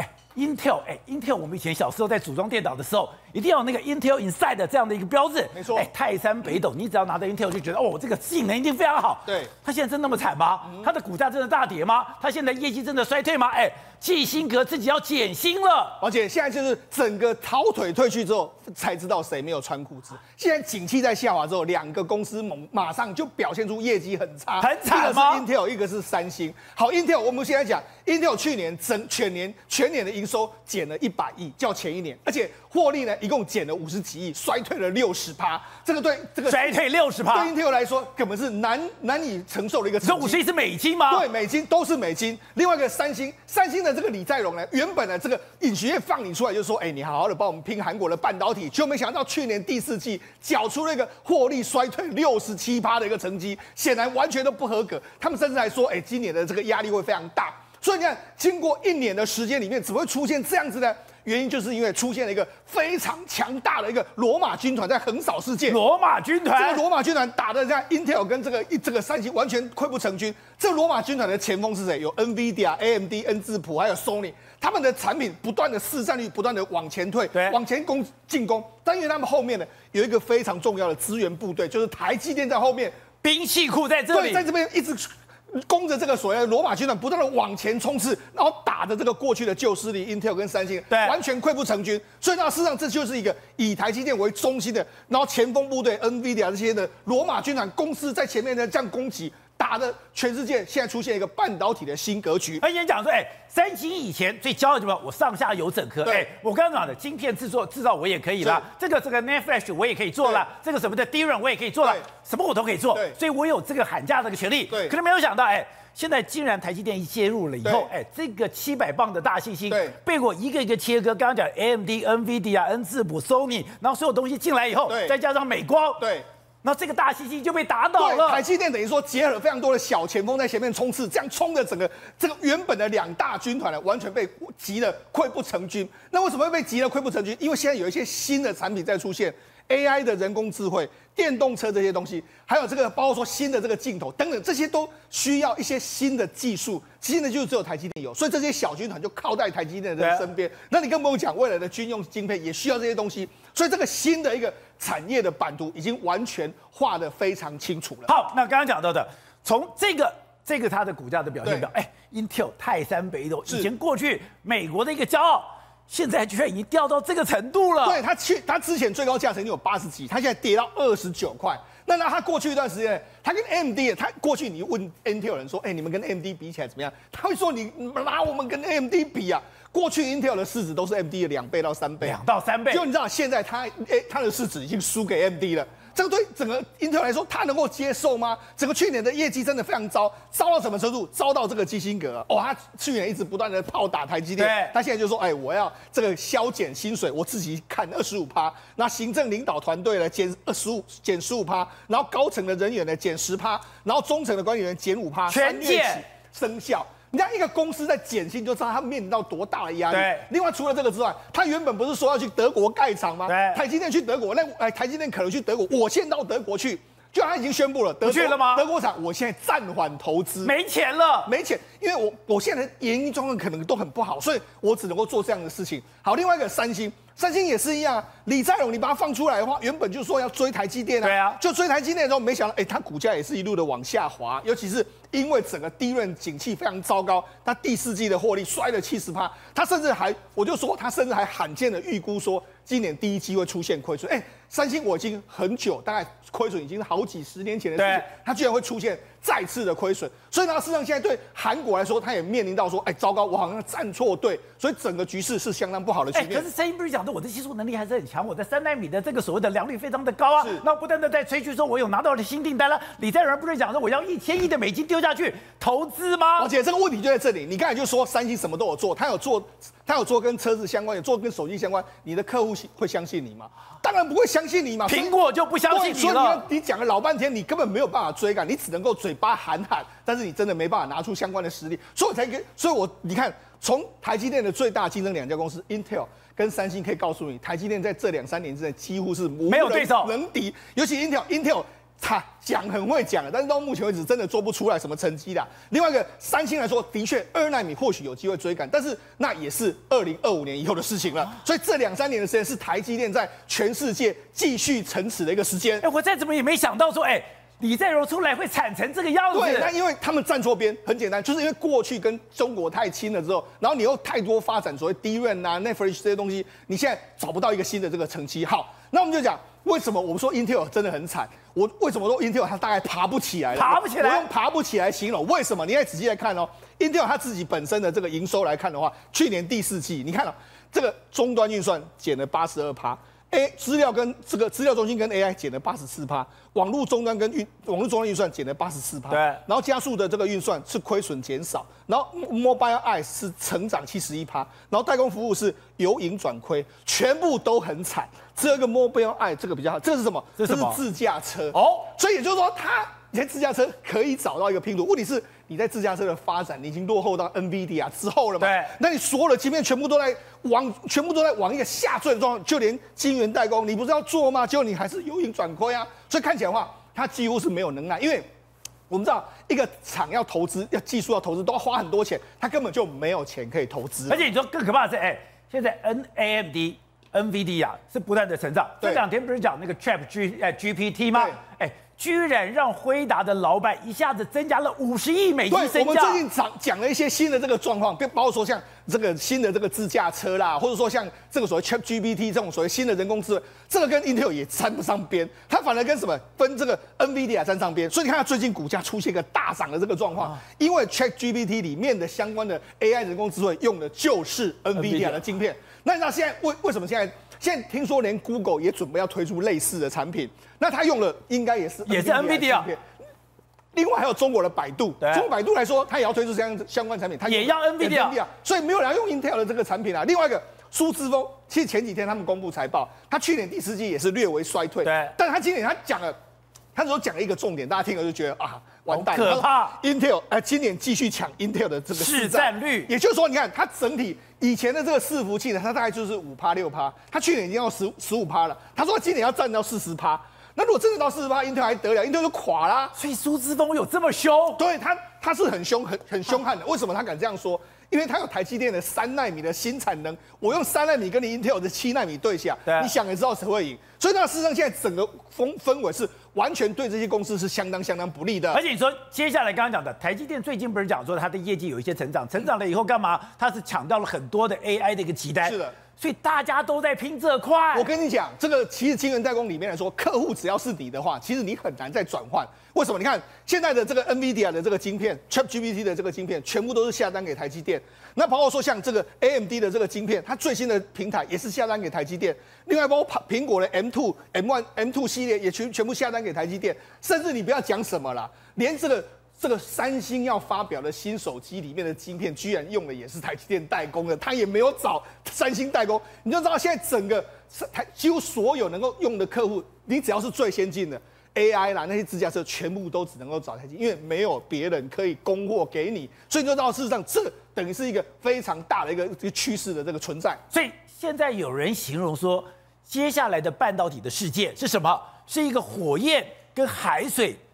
Intel， 我们以前小时候在组装电脑的时候，一定要有那个 Intel Inside 的这样的一个标志。 没错， 泰山北斗，你只要拿到 Intel 就觉得哦，这个性能一定非常好。 对， 它现在真那么惨吗？它的股价真的大跌吗？它现在业绩真的衰退吗？基辛格自己要减薪了， 而且现在就是整个逃腿退去之后，才知道谁没有穿裤子。现在景气在下滑之后，两个公司马上就表现出业绩很差， 很惨吗？ 一个是 Intel， 一个是三星。好 ，Intel 我们现在讲 ，Intel 去年全年的营收减了100亿，较前一年，而且获利呢一共减了50几亿，衰退了60%。这个对这个衰退60%， 对 Intel 来说根本是难以承受的一个成绩。 这50亿是美金吗？ 对，美金都是美金。另外一个三星的这个李在镕呢，原本呢这个尹学业放你出来就说，你好好的帮我们拼韩国的半导体，就没想到去年第4季缴出了一个获利衰退67%的一个成绩，显然完全都不合格。他们甚至还说，今年的这个压力会非常大。所以你看，经过1年的时间里面，怎么会出现这样子呢？原因就是因为出现了一个非常强大的一个罗马军团在横扫世界。 罗马军团， 这个罗马军团打的像 Intel 跟这个三星完全溃不成军。这个罗马军团的前锋是谁？有 NVIDIA、AMD、N 字谱，还有 Sony， 他们的产品不断的市占率不断的往前退，往前进攻。但因为他们后面呢有一个非常重要的资源部队，就是台积电在后面， 兵器库在这里， 对，在这边一直攻着这个所谓的罗马军团，不断的往前冲刺，然后打着这个过去的旧势力 Intel 跟三星，完全溃不成军。所以呢，事实上这就是一个以台积电为中心的，然后前锋部队 NVIDIA 这些的罗马军团公司在前面呢这样攻击。打的全世界现在出现一个半导体的新格局。 而且讲说，三星以前最骄傲的地方，我上下游整合。我刚刚讲的晶片制造我也可以啦，这个 NAND Flash 我也可以做了，这个什么的 DRAM 我也可以做了，什么我都可以做，所以我有这个喊价的权利。可是没有想到，现在竟然台积电一介入了以后，这个700磅的大猩猩被我一个一个切割。刚刚讲 AMD、NVIDIA、N 字谱、Sony， 然后所有东西进来以后，再加上美光，然后这个大猩猩就被打倒了。 台积电等于说结合了非常多的小前锋在前面冲刺，这样冲的整个这个原本的2大军团呢，完全被击得溃不成军。那为什么会被击得溃不成军？因为现在有一些新的产品在出现。AI 的人工智慧、电动车这些东西，还有这个包括说新的这个镜头等等，这些都需要一些新的技术，新的技术只有台积电有，所以这些小军团就靠在台积电的身边。那你更不用讲，未来的军用晶片也需要这些东西，所以这个新的一个产业的版图已经完全画得非常清楚了。 好，那刚刚讲到的，从这个它的股价的表现表，Intel 泰山北斗，以前过去美国的一个骄傲。现在居然已经掉到这个程度了。 对，它之前最高价曾经有80几，它现在跌到29块。那它过去一段时间，它跟 AMD， 它过去你问 Intel 人说，你们跟 AMD 比起来怎么样？他会说你拿我们跟 AMD 比啊。过去 Intel 的市值都是 AMD 的2倍到3倍 ，2到3倍。 就你知道现在它的市值已经输给 AMD 了。这个对整个 Intel 来说，它能够接受吗？整个去年的业绩真的非常糟到什么程度？糟到这个基辛格他去年一直不断的炮打台积电，他现在就说，我要这个削减薪水，我自己砍25%，那行政领导团队呢减15%，然后高层的人员呢减10%，然后中层的管理员减5%， 全减生效。你看一个公司在减薪，就知道它面临到多大的压力。另外除了这个之外，他原本不是说要去德国盖厂吗？台积电去德国，那台积电可能去德国，我先到德国去。就他已经宣布了， 去了吗？ 德国厂我现在暂缓投资， 没钱了， 因为我现在的营运状况可能都很不好，所以我只能够做这样的事情。好，另外一个三星三星也是一样啊，李在镕你把它放出来的话，原本就说要追台积电啊， 对啊， 就追台积电的时候，没想到它股价也是一路的往下滑，尤其是因为整个低润景气非常糟糕，它第4季的获利衰了70%，它甚至还罕见的预估说今年第1季会出现亏损，三星我已经很久，大概亏损已经是好几10年前的事情，它居然会出现再次的亏损，所以呢，事实上现在对韩国来说，它也面临到说，糟糕，我好像站错队，所以整个局势是相当不好的局面。 可是三星不是讲的我的技术能力还是很强，我在3奈米的这个所谓的良率非常的高啊，那不断的在吹嘘说我有拿到了新订单了。李在镕不是讲说我要1000亿的美金丢下去投资吗？ 而且这个问题就在这里，你刚才就说三星什么都有做，他有做跟车子相关，有做跟手机相关，你的客户会相信你吗？当然不会相信你嘛， 苹果就不相信你了。 所以你讲了老半天，你根本没有办法追赶，你只能够嘴巴喊，但是你真的没办法拿出相关的实力，所以你看，从台积电的最大竞争2家公司 Intel 跟三星，可以告诉你，台积电在这2-3年之内几乎是没有对手能敌，尤其 Intel。他讲很会讲，但是到目前为止真的做不出来什么成绩啦。另外一个三星来说，的确2奈米或许有机会追赶，但是那也是2025年以后的事情了。所以这2-3年的时间是台积电在全世界继续成此的一个时间。 我再怎么也没想到说，李在镕出来会惨成这个样子。 对，那因为他们站错边，很简单，就是因为过去跟中国太亲了之后，然后你又太多发展所谓DRAM 啊、Netflix 这些东西，你现在找不到一个新的这个成绩。好，那我们就讲为什么我们说 Intel 真的很惨。我为什么说 Intel 它大概爬不起来了？我用爬不起来形容，为什么？你再仔细来看哦 ，Intel 它自己本身的这个营收来看的话，去年第4季，你看哦，这个终端运算减了82%，资料中心跟 AI 减了84%，网络终端运算减了84%， 对， 然后加速的这个运算是亏损减少，然后 Mobileye 是成长71%，然后代工服务是由盈转亏，全部都很惨。只有一个 Mobileye 这个比较好，这个是什么？这是自驾车哦，所以也就是说你在自驾车可以找到一个拼图，问题是你在自驾车的发展，你已经落后到 NVIDIA 之后了嘛？ 对， 那你所有的晶片全部都在往一个下坠的状况，就连晶圆代工，你不是要做吗？结果你还是由盈转亏啊！所以看起来的话，它几乎是没有能耐，因为我们知道一个厂要投资，技术要投资，都要花很多钱，它根本就没有钱可以投资。 而且你说更可怕的是，现在 AMD、NVIDIA 是不断的成长。这2天不是讲那个 ChatGPT 吗？居然让辉达的老板一下子增加了50亿美金身价。 我们最近讲了一些新的这个状况，包括说像这个新的这个自驾车啦，或者说像这个所谓 ChatGPT 这种所谓新的人工智能，这个跟 Intel 也沾不上边，它反而跟什么跟这个 NVIDIA 沾上边。所以你看它最近股价出现一个大涨的这个状况，因为 ChatGPT 里面的相关的 AI 人工智慧用的就是 NVIDIA 的晶片。那你知道现在为什么现在听说连 Google 也准备要推出类似的产品？那它用的应该也是 NVIDIA。 另外还有中国的百度，中国百度来说，它也要推出相关产品，它也要 NVIDIA， 所以没有人要用 Intel 的这个产品啊。另外一个苏姿丰，其实前几天他们公布财报，他去年第4季也是略微衰退， 对， 但是他今年他只有讲了一个重点，大家听了就觉得完蛋， 可怕。 Intel 今年继续抢 Intel 的这个市占率， 也就是说，你看它整体以前的这个伺服器呢，它大概就是5%、6%，它去年已经要15%了。他说今年要占到40%，那如果真的到40%，Intel 还得了？Intel 就垮啦。 所以苏姿丰有这么凶？ 对，他是很凶悍的。为什么他敢这样说？因为他有台积电的3奈米的新产能，我用3奈米跟你 Intel 的7奈米对下，你想也知道谁会赢。所以事实上现在整个氛围是完全对这些公司是相当不利的。 而且你说接下来刚刚讲的台积电最近不是讲说它的业绩有一些成长了以后干嘛？它是抢到了很多的 AI 的一个期待。 是的。 所以大家都在拼这块。 我跟你讲，这个其实晶圆代工里面来说，客户只要是你的话，其实你很难再转换。为什么？你看现在的这个 NVIDIA 的这个晶片 ，ChatGPT 的这个晶片，全部都是下单给台积电。那包括说像这个 AMD 的这个晶片，它最新的平台也是下单给台积电。另外包括苹果的 M2 系列也全部下单给台积电。甚至你不要讲什么啦，连这个三星要发表的新手机里面的晶片，居然用的也是台积电代工的，他也没有找三星代工，你就知道现在整个几乎所有能够用的客户，你只要是最先进的 AI 啦，那些自驾车全部都只能够找台积，因为没有别人可以供货给你，所以你就知道事实上这等于是一个非常大的一个趋势的这个存在。 所以现在有人形容说，接下来的半导体的世界是什么？是一个火焰跟海水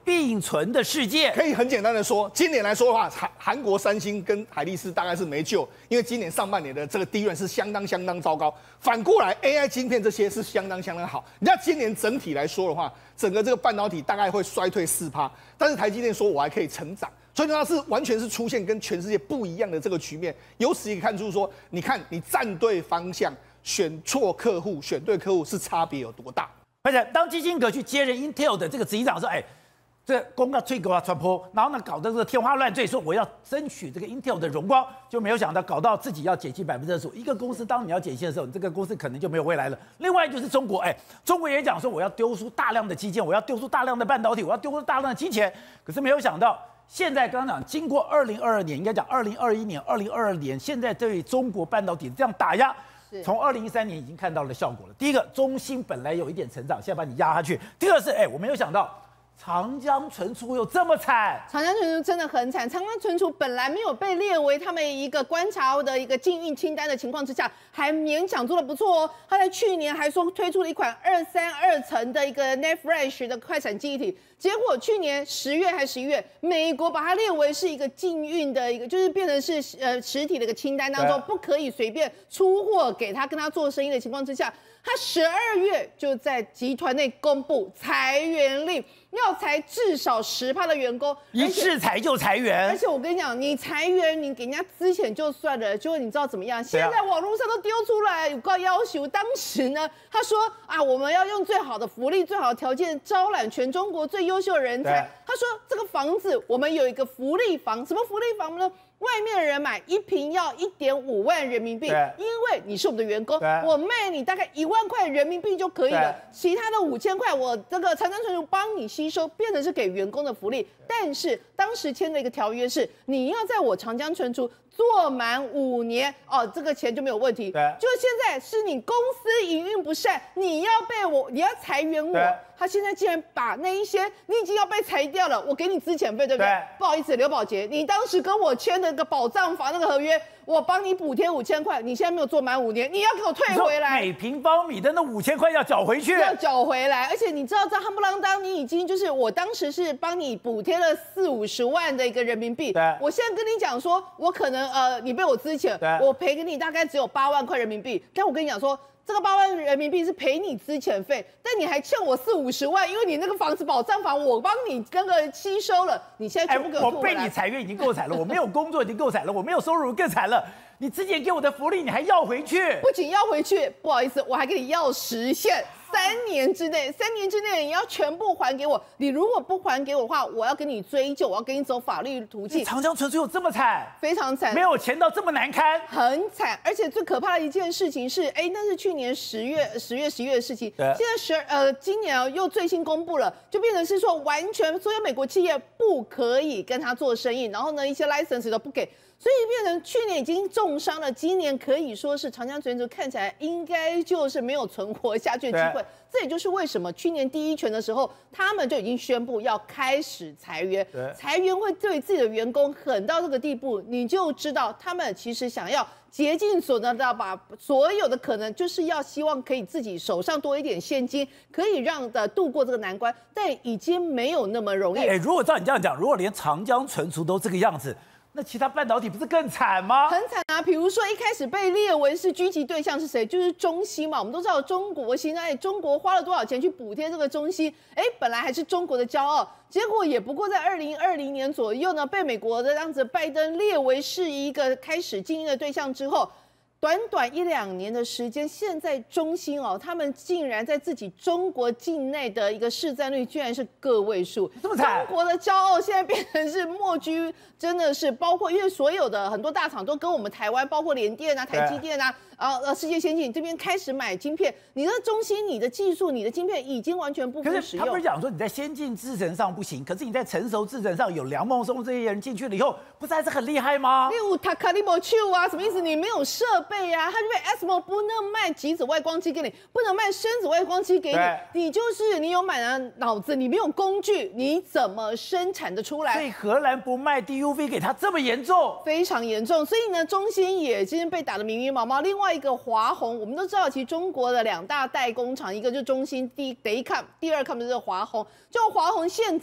并存的世界。 可以很简单的说，今年来说的话，韩国三星跟海力士大概是没救，因为今年上半年的这个利润是相当糟糕。反过来 ，AI 晶片这些是相当好。你知道今年整体来说的话，整个这个半导体大概会衰退4%，但是台积电说我还可以成长。所以它是完全是出现跟全世界不一样的这个局面，由此可以看出说，你看你站对方向，选错客户，选对客户是差别有多大。 而且当基辛格去接任 Intel 的这个执行长说，这公告吹给我传播，然后呢搞得这个天花乱坠，说我要争取这个 Intel 的荣光，就没有想到搞到自己要减薪25%。一个公司当你要减薪的时候，你这个公司可能就没有未来了。另外就是中国，中国也讲说我要丢出大量的基建，我要丢出大量的半导体，我要丢出大量的金钱，可是没有想到。现在刚刚讲，经过2022年，应该讲2021年、2022年，现在对中国半导体这样打压，从2013年已经看到了效果了。第一个，中芯本来有一点成长，现在把你压下去。第二是，我没有想到长江存储有这么惨。 长江存储真的很惨，长江存储本来没有被列为他们一个观察的一个禁运清单的情况之下，还勉强做得不错哦。他在去年还说推出了一款232层的一个 NAND Flash 的快闪记忆体。结果去年10月还11月，美国把它列为是一个禁运的一个，就是变成是实体的一个清单当中，不可以随便出货给他跟他做生意的情况之下，他12月就在集团内公布裁员令，要裁至少10%的员工， 一制裁就裁员。 而且我跟你讲，你裁员你给人家资遣就算了，结果你知道怎么样？现在网络上都丢出来有告要求，当时呢他说我们要用最好的福利、最好的条件招揽全中国最优秀的人才。他说这个房子我们有一个福利房，什么福利房呢？外面的人买1坪要1.5万人民币，因为你是我们的员工，我卖你大概1万块人民币就可以了，其他的5000块我这个长江存储帮你吸收，变成是给员工的福利。但是当时签的一个条约是，你要在我长江存储做满5年这个钱就没有问题。就现在是你公司营运不善，你要裁员我。他现在竟然把那一些你已经要被裁掉了，我给你资遣费，对不对？不好意思，刘宝杰，你当时跟我签的那个保障法那个合约，我帮你补贴5000块，你现在没有做满5年，你要给我退回来。 每平方米的那5000块要缴回去， 要缴回来。而且你知道，这夯不啷当，你已经就是我当时是帮你补贴了40-50万的一个人民币，我现在跟你讲说，我可能你被我资遣，我赔给你大概只有8万块人民币，但我跟你讲说。这个8万人民币是赔你资遣费，但你还欠我40-50万，因为你那个房子保障房我帮你那个吸收了，你现在全部给我吐回来。 我被你裁员已经够惨了，我没有工作已经够惨了，我没有收入更惨了。你之前给我的福利你还要回去？ 不仅要回去，不好意思，我还给你要实现。3年之内你要全部还给我。你如果不还给我的话，我要跟你追究，我要跟你走法律途径。 长江存储有这么惨？ 非常惨， 没有钱到这么难堪， 很惨。而且最可怕的一件事情是，那是去年10月、11月的事情。现在今年又最新公布了，就变成是说完全所有美国企业不可以跟他做生意，然后呢一些 license 都不给。所以变成去年已经重伤了，今年可以说是长江存储看起来应该就是没有存活下去的机会。这也就是为什么去年第1拳的时候，他们就已经宣布要开始裁员。裁员会对自己的员工狠到这个地步，你就知道他们其实想要竭尽所能的把所有的可能，就是要希望可以自己手上多一点现金，可以让度过这个难关，但已经没有那么容易。 如果照你这样讲，如果连长江存储都这个样子，那其他半导体不是更惨吗？ 很惨啊！比如说一开始被列为是狙击对象是谁？就是中芯嘛。我们都知道中国现在中国花了多少钱去补贴这个中芯？本来还是中国的骄傲，结果也不过在2020年左右呢，被美国的这样子拜登列为是一个开始经营的对象之后。短短1-2年的时间，现在中芯他们竟然在自己中国境内的一个市占率居然是个位数， 这么惨！ 中国的骄傲现在变成是莫居，真的是包括因为所有的很多大厂都跟我们台湾，包括联电啊、台积电啊。世界先进这边开始买晶片，你的中芯、你的技术、你的晶片已经完全不敷使用。 他不是讲说你在先进制程上不行，可是你在成熟制程上有梁孟松这些人进去了以后，不是还是很厉害吗？ 例如塔卡利莫丘什么意思？你没有设备啊，他就被 ASML 不能卖极紫外光机给你，不能卖深紫外光机给你，你就是你有满了脑子，你没有工具，你怎么生产得出来？ 所以荷兰不卖 DUV 给他这么严重， 非常严重。所以呢，中芯也今天被打得明明毛毛。另外一个华虹，我们都知道，其实中国的2大代工厂，一个就是中芯，第一 COM， 第2COM 就是华虹。就华虹现在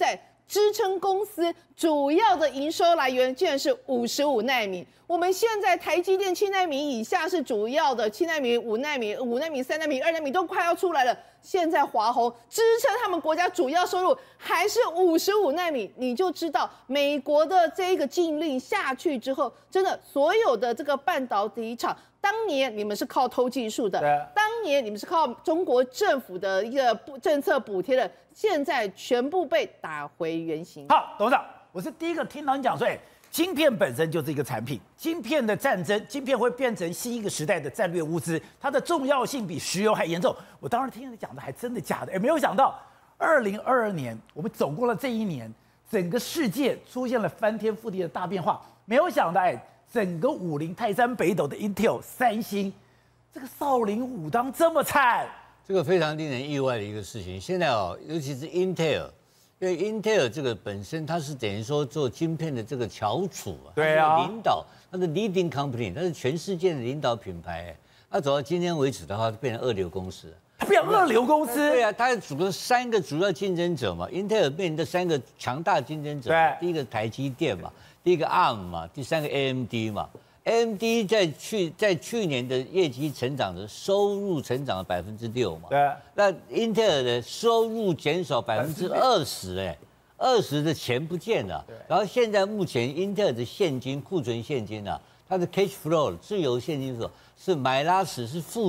支撑公司主要的营收来源竟然是55奈米。我们现在台积电7奈米以下是主要的，7奈米、5奈米、5奈米、3奈米、2奈米都快要出来了。现在华虹支撑他们国家主要收入还是55奈米，你就知道美国的这个禁令下去之后，真的所有的这个半导体厂，当年你们是靠偷技术的，当年你们是靠中国政府的一个政策补贴的，现在全部被打回原形。 好，董事长，我是第一个听到你讲说，晶片本身就是一个产品，晶片的战争，晶片会变成新一个时代的战略物资，它的重要性比石油还严重。我当时听你讲的还真的假的？没有想到，2022年我们走过了这一年，整个世界出现了翻天覆地的大变化。没有想到，整个武林泰山北斗的 Intel 三星，这个少林武当这么惨， 这个非常令人意外的一个事情。现在尤其是 Intel。因为 Intel 这个本身它是等于说做晶片的这个翘楚啊， 对啊， 领导，它的 leading company， 它是全世界的领导品牌。它走到今天为止的话，变成二流公司了。 它变成二流公司？对啊，它组了3个主要竞争者嘛 ，Intel 面临的3个强大竞争者， 对， 第一个台积电嘛，第一个 ARM 嘛，第3个 AMD 嘛。AMD 在去年的业绩成长的收入成长了6%嘛， 对， 那 Intel 的收入减少20%， 20%的钱不见了。然后现在目前 Intel 的现金库存现金啊，它的 cash flow 自由现金流是买拉屎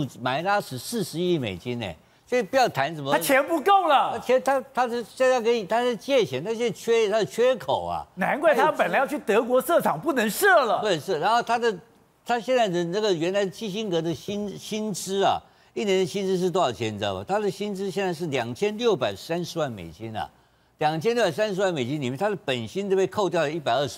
40亿美金呢。所以不要谈什么， 他钱不够了， 他是现在他是借钱，他现在他的缺口啊， 难怪他本来要去德国设厂不能设了， 不能设。然后他现在的那个原来基辛格的薪资啊，一年的薪资是多少钱你知道吗？他的薪资现在是2630万美金啊，2630万美金里面，他的本薪都被扣掉了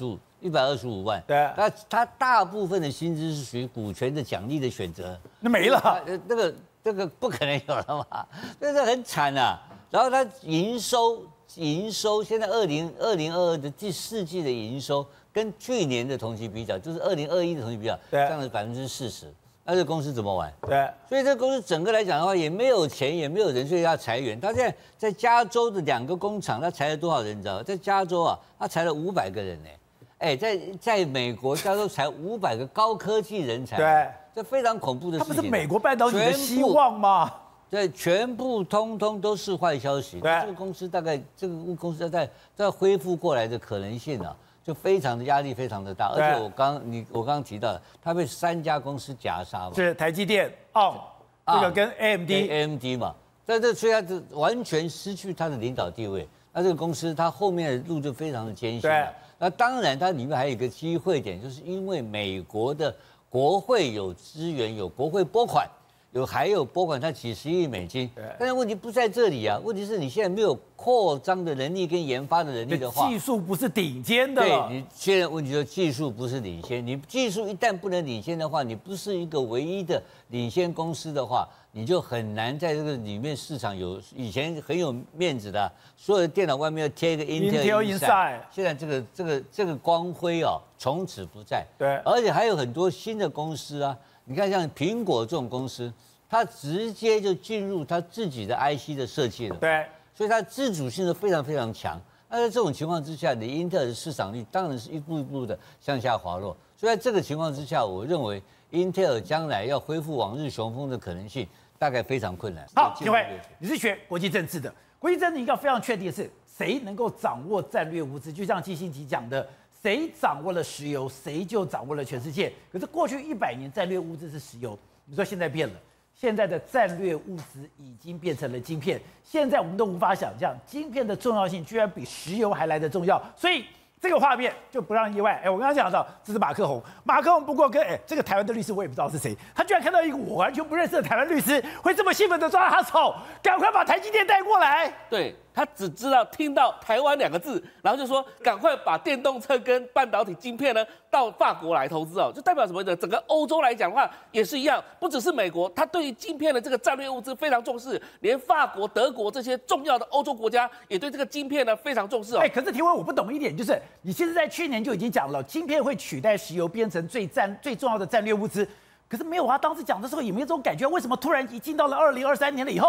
125万， 对， 他大部分的薪资是属于股权的奖励的选择， 那没了， 这个不可能有了嘛，这是很惨啊。然后它营收现在2022的第4季的营收跟去年的同期比较，就是2021的同期比较，降了40%。那这公司怎么玩？ 对， 所以这公司整个来讲的话，也没有钱，也没有人，所以要裁员。他现在在加州的2个工厂，他裁了多少人？你知道吗？在加州啊，他裁了500个人呢。在美国加州裁500个高科技人才。 对。 这非常恐怖的事情。 它不是美国半导体的希望吗？ 对，全部通通都是坏消息。这个公司在恢复过来的可能性啊，就非常的压力非常的大。而且我刚刚提到的，它被3家公司夹杀嘛， 是台积电、这个跟 AMD 嘛，所以它完全失去它的领导地位。那这个公司它后面的路就非常的艰辛。那当然它里面还有一个机会点，就是因为美国的国会有资源，有国会拨款，还有拨款它几十亿美金。但是问题不在这里啊，问题是你现在没有扩张的能力跟研发的能力的话， 技术不是顶尖的了。 对，你现在问题就是技术不是领先，你技术一旦不能领先的话，你不是一个唯一的领先公司的话，你就很难在这个里面市场有以前很有面子的，所有的电脑外面要贴一个 Intel Inside， 现在这个光辉啊从此不在。 对， 而且还有很多新的公司啊，你看像苹果这种公司，它直接就进入它自己的 IC 的设计了。 对， 所以它自主性是非常非常强。那在这种情况之下，你英特尔的市场率当然是一步一步的向下滑落。所以在这个情况之下，我认为英特尔将来要恢复往日雄风的可能性大概非常困难。 好，请问你是学国际政治的，国际政治一个非常确定的是，谁能够掌握战略物资？就像季辛吉讲的，谁掌握了石油，谁就掌握了全世界。可是过去100年战略物资是石油，你说现在变了。现在的战略物资已经变成了晶片，现在我们都无法想象，晶片的重要性居然比石油还来得重要，所以这个画面就不让意外。我刚刚讲到，这是马克宏，马克宏不过跟这个台湾的律师我也不知道是谁，他居然看到一个我完全不认识的台湾律师，会这么兴奋的抓他手，赶快把台积电带过来。 对。他只知道听到台湾2个字，然后就说赶快把电动车跟半导体晶片呢到法国来投资哦，就代表什么呢？整个欧洲来讲的话也是一样，不只是美国，他对于晶片的这个战略物资非常重视，连法国、德国这些重要的欧洲国家也对这个晶片呢非常重视哦。 可是提问我不懂一点，就是你现在在去年就已经讲了，晶片会取代石油变成最重要的战略物资，可是没有他当时讲的时候也没有这种感觉，为什么突然一进到了2023年了以后？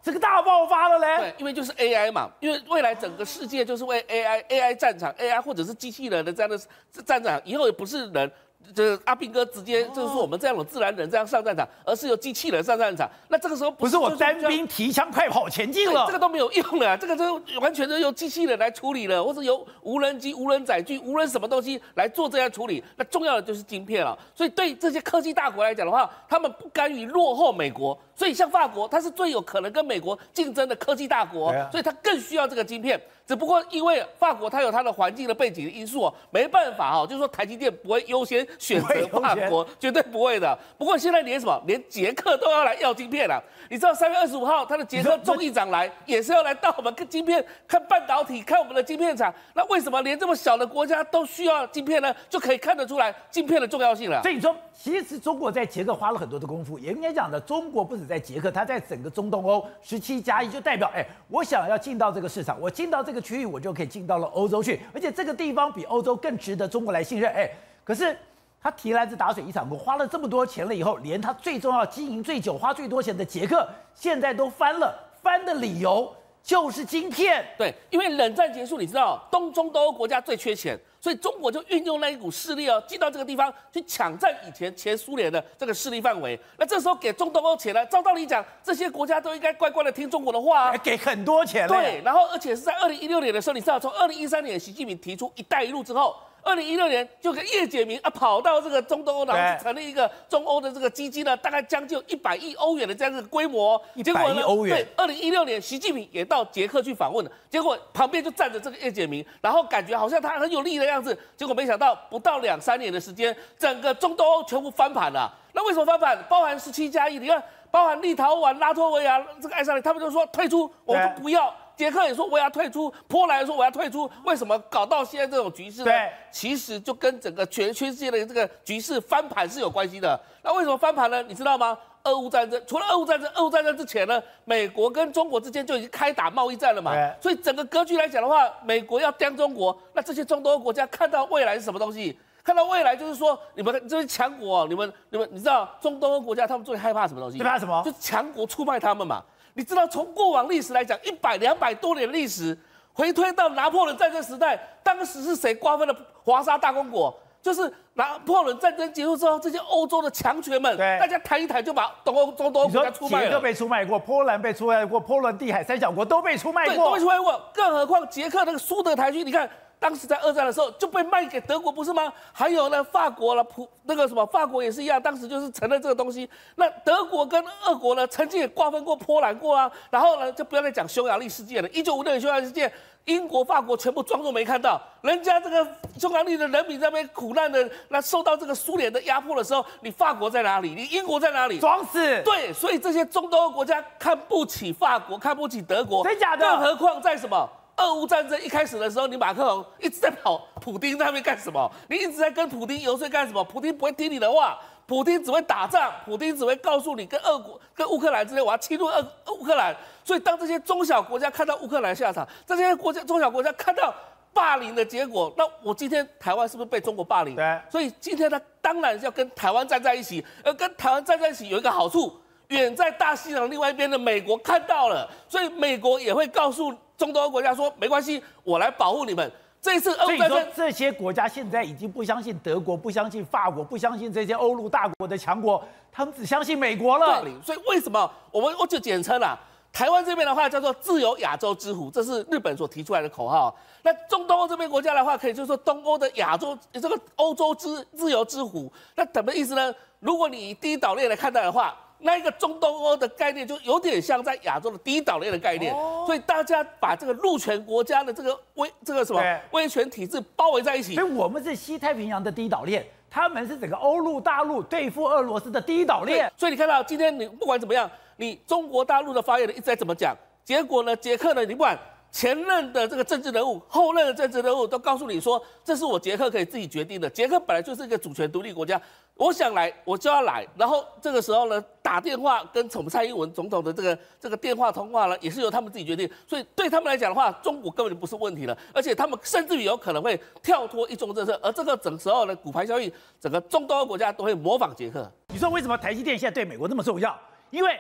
这个大爆发了嘞。 对，因为就是 AI 嘛，因为未来整个世界就是为 AI 战场 ，AI 或者是机器人的这样的战场，以后也不是人。就是阿兵哥直接就是说我们这样的自然人这样上战场，而是由机器人上战场。那这个时候不是我单兵提枪快跑前进了， 这个都没有用了，这个就完全是由机器人来处理了，或者由无人机、无人载具、无人什么东西来做这样处理。那重要的就是晶片了。所以对这些科技大国来讲的话，他们不甘于落后美国，所以像法国，它是最有可能跟美国竞争的科技大国，所以它更需要这个晶片。只不过因为法国它有它的环境的背景的因素没办法就是说台积电不会优先选择法国，绝对不会的。不过现在连什么，连捷克都要来要晶片了。你知道3月25号他的捷克众议长来，也是要来到我们晶片看半导体，看我们的晶片厂。那为什么连这么小的国家都需要晶片呢？就可以看得出来晶片的重要性了。 所以你说，其实中国在捷克花了很多的功夫，也应该讲的，中国不止在捷克，它在整个中东欧17+1，就代表我想要进到这个市场，我进到这个区域，我就可以进到了欧洲去，而且这个地方比欧洲更值得中国来信任。可是他提篮子打水一场空，花了这么多钱了以后，连他最重要、经营最久、花最多钱的捷克，现在都翻了，翻的理由就是晶片。 对，因为冷战结束，你知道中东欧国家最缺钱，所以中国就运用那一股势力进到这个地方去抢占以前前苏联的这个势力范围。那这时候给中东欧钱呢，照道理讲，这些国家都应该乖乖的听中国的话给很多钱了。 对，然后而且是在2016年的时候，你知道从2013年习近平提出“一带一路”之后。2016年就跟叶简明跑到这个中东欧，然后成立一个中欧的这个基金呢，大概将近100亿欧元的这样一个规模。结果呢，对，2016年习近平也到捷克去访问，结果旁边就站着这个叶简明，然后感觉好像他很有力的样子，结果没想到不到2-3年的时间，整个中东欧全部翻盘了。那为什么翻盘？包含17+1，你看，包含立陶宛、拉脱维亚、这个爱沙尼，他们就说退出，我们就不要。捷克也说我要退出，波兰也说我要退出，为什么搞到现在这种局势呢？其实就跟整个全世界的这个局势翻盘是有关系的。那为什么翻盘呢？你知道吗？俄乌战争，除了俄乌战争之前呢，美国跟中国之间就已经开打贸易战了嘛。所以整个格局来讲的话，美国要刁中国，那这些中东欧国家看到未来是什么东西？看到未来就是说，你们这些强国，你们，你知道中东欧国家他们最害怕什么东西？ 害怕什么？ 就强国出卖他们嘛。你知道从过往历史来讲，100-200多年的历史，回推到拿破仑战争时代，当时是谁瓜分了华沙大公国？就是拿破仑战争结束之后，这些欧洲的强权们，大家谈一谈就把中东欧国家出卖了。 捷克被出卖过，波兰被出卖过，波罗的海三小国都被出卖过， 对，都被出卖过。更何况捷克那个苏德台区，你看。当时在2战的时候就被卖给德国，不是吗？还有呢，法国了，法国也是一样，当时就是承认这个东西。那德国跟俄国呢，曾经也瓜分过波兰过啊。然后呢，就不要再讲匈牙利事件了。1956年匈牙利事件，英国、法国全部装作没看到。人家这个匈牙利的人民在那边苦难的，那受到这个苏联的压迫的时候，你法国在哪里？你英国在哪里？ 装死。 对，所以这些中东欧国家看不起法国，看不起德国， 真假的？ 更何况在什么？俄乌战争一开始的时候，你马克龙一直在跑普丁那边干什么？你一直在跟普丁游说干什么？普丁不会听你的话，普丁只会打仗，普丁只会告诉你跟乌克兰之间我要侵入乌克兰。所以当这些中小国家看到乌克兰下场，这些中小国家看到霸凌的结果，那我今天台湾是不是被中国霸凌？ 对， 所以今天他当然是要跟台湾站在一起，而跟台湾站在一起有一个好处。远在大西洋另外一边的美国看到了，所以美国也会告诉中东欧国家说，没关系，我来保护你们。这一次俄乌战争， 这些国家现在已经不相信德国，不相信法国，不相信这些欧陆大国的强国，他们只相信美国了。 所以为什么我就简称啦，台湾这边的话叫做自由亚洲之湖，这是日本所提出来的口号。那中东欧这边国家的话，可以就是说东欧的亚洲这个欧洲自由之湖。那什么意思呢？如果你以第一岛链来看待的话，那一个中东欧的概念就有点像在亚洲的第一岛链的概念，所以大家把这个陆权国家的这个威权体制包围在一起。 所以我们是西太平洋的第一岛链，他们是整个欧陆大陆对付俄罗斯的第一岛链。 所以你看到今天你不管怎么样，你中国大陆的发言人一直在怎么讲，结果呢，捷克呢，你不管前任的这个政治人物，后任的政治人物都告诉你说，这是我捷克可以自己决定的。捷克本来就是一个主权独立国家，我想来我就要来。然后这个时候呢，打电话跟蔡英文总统的这个电话通话呢，也是由他们自己决定。所以对他们来讲的话，中国根本就不是问题了，而且他们甚至于有可能会跳脱一中政策。而这个整时候呢，骨牌效应，整个中东欧国家都会模仿捷克。 你说为什么台积电现在对美国那么重要？因为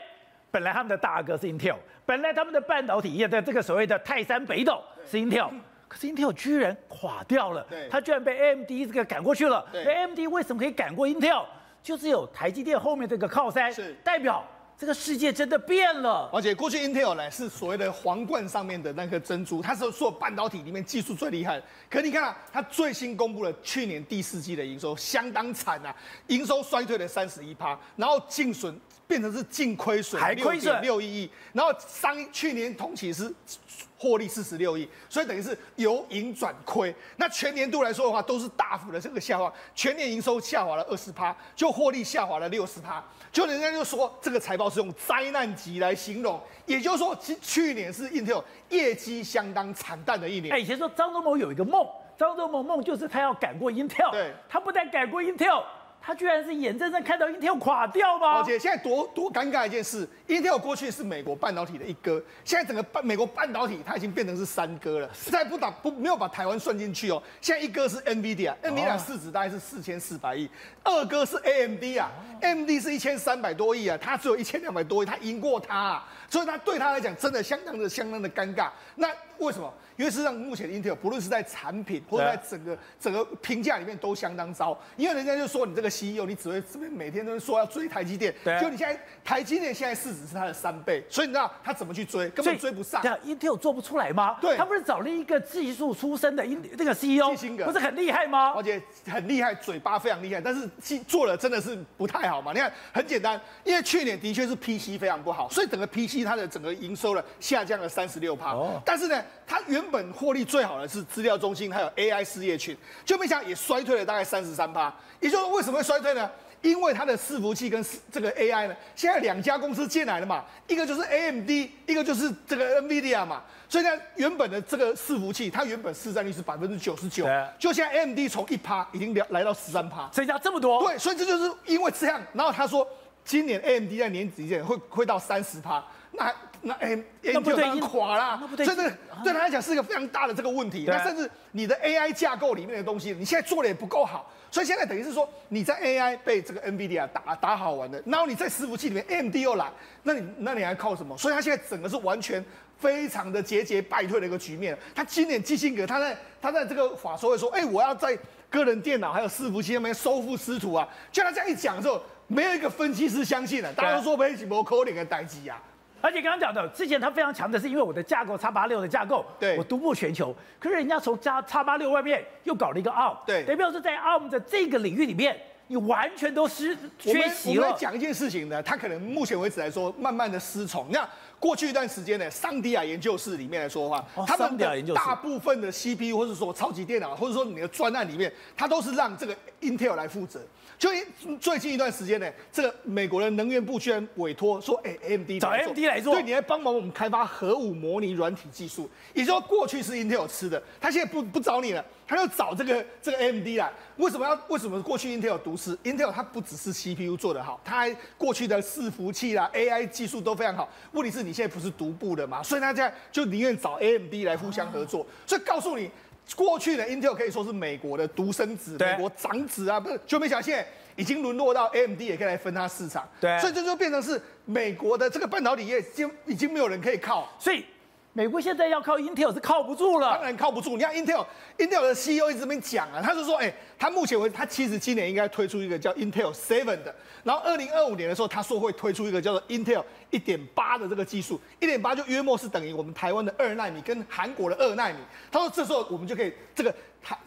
本来他们的大哥是 Intel， 本来他们的半导体业的这个所谓的泰山北斗是 Intel。可是 Intel 居然垮掉了，它居然被 AMD 这个赶过去了。AMD 为什么可以赶过 Intel？ 就是有台积电后面这个靠山，代表这个世界真的变了。 而且过去 Intel 呢是所谓的皇冠上面的那颗珍珠，它是所有半导体里面技术最厉害的。可你看啊，它最新公布了去年第4季的营收相当惨啊，营收衰退了31%，然后净损变成是净亏损， 还亏损 6.6亿，然后去年同期是获利46亿，所以等于是由盈转亏。那全年度来说的话，都是大幅的这个下滑，全年营收下滑了20%，就获利下滑了60%。就人家就说这个财报是用灾难级来形容，也就是说，去年是 Intel 业绩相当惨淡的一年。 以前说张忠谋有一个梦，张忠谋梦就是他要赶过 Intel， 对， 他不但赶过 Intel。他居然是眼睁睁看到 Intel 垮掉吗？ 而且现在多尴尬一件事 ，Intel 过去是美国半导体的一哥，现在整个美国半导体它已经变成是3哥了，再没有把台湾算进去哦。现在一哥是 NVIDIA 市值大概是4400亿，二哥是 AMD 啊 ，AMD 是1300多亿啊，它只有1200多亿，它赢过它啊，所以它对他来讲真的相当的尴尬。那为什么？因为事实上，目前 Intel 不论是在产品或者在整个评价里面都相当糟，因为人家就说你这个 CEO 你只会每天都说要追台积电，就你现在台积电现在市值是它的3倍，所以你知道他怎么去追，根本追不上。 Intel 做不出来吗？ 对， 他不是找了一个技术出身的这个 CEO， 不是很厉害吗？ 而且很厉害，嘴巴非常厉害，但是做了真的是不太好嘛。你看很简单，因为去年的确是 PC 非常不好，所以整个 PC 它的整个营收呢下降了36%。但是呢，它原本获利最好的是资料中心还有 AI 事业群，就没想到也衰退了大概33%。也就是说为什么会衰退呢？因为它的伺服器跟这个 AI 呢，现在2家公司进来了嘛，一个就是 AMD， 一个就是这个 NVIDIA 嘛，所以呢，原本的这个伺服器，它原本市占率是99%，就现在 AMD 从1%已经来到13%， 增加这么多。 对，所以这就是因为这样，然后他说今年 AMD 在年底前会到30%，那 AMD 当然垮啦，所以这个对他来讲是一个非常大的这个问题。那甚至你的 AI 架构里面的东西，你现在做的也不够好。所以现在等于是说，你在 AI 被这个 NVIDIA 打好玩的，然后你在伺服器里面 AMD 又来，那你还靠什么？所以它现在整个是完全非常的节节败退的一个局面。他今年基辛格他在这个法说会说，我要在个人电脑还有伺服器那边收复失土啊。就他这样一讲之后，没有一个分析师相信了，大家都说没什么可能的代志啊。 而且刚刚讲的，之前他非常强的是，因为我的架构 X86 的架构，我独步全球。可是人家从X86外面又搞了一个 ARM， 代表是在 ARM 的这个领域里面，你完全都缺席了。 我们来讲一件事情呢，它可能目前为止来说，慢慢的失宠。那过去一段时间呢，桑迪亚研究室里面来说的话，他们的大部分的 CPU 或者说超级电脑，或者说你的专案里面，它都是让这个 Intel 来负责。就最近一段时间呢，这个美国的能源部居然委托说，AMD 找 AMD 来做， 对，你来帮忙我们开发核武模拟软体技术。也就是说，过去是 Intel 吃的，他现在不找你了，他就找这个 AMD 来。为什么过去 Intel 独吃 ？Intel 它不只是 CPU 做得好，它还过去的伺服器啦、AI 技术都非常好。问题是你现在不是独步的嘛，所以他现在就宁愿找 AMD 来互相合作。所以告诉你。过去的 Intel 可以说是美国的独生子、美国长子啊，不是，就没想现在已经沦落到 AMD 也可以来分它市场，所以这就变成是美国的这个半导体业已经没有人可以靠， 所以美国现在要靠 Intel 是靠不住了， 当然靠不住。你看 Intel 的 CEO 一直这边讲啊，他就说，他目前为止，他其实今年应该推出一个叫 Intel 7的，然后2025年的时候，他说会推出一个叫做 Intel 1.8的这个技术，1.8就约莫是等于我们台湾的2奈米跟韩国的2奈米。他说这时候我们就可以这个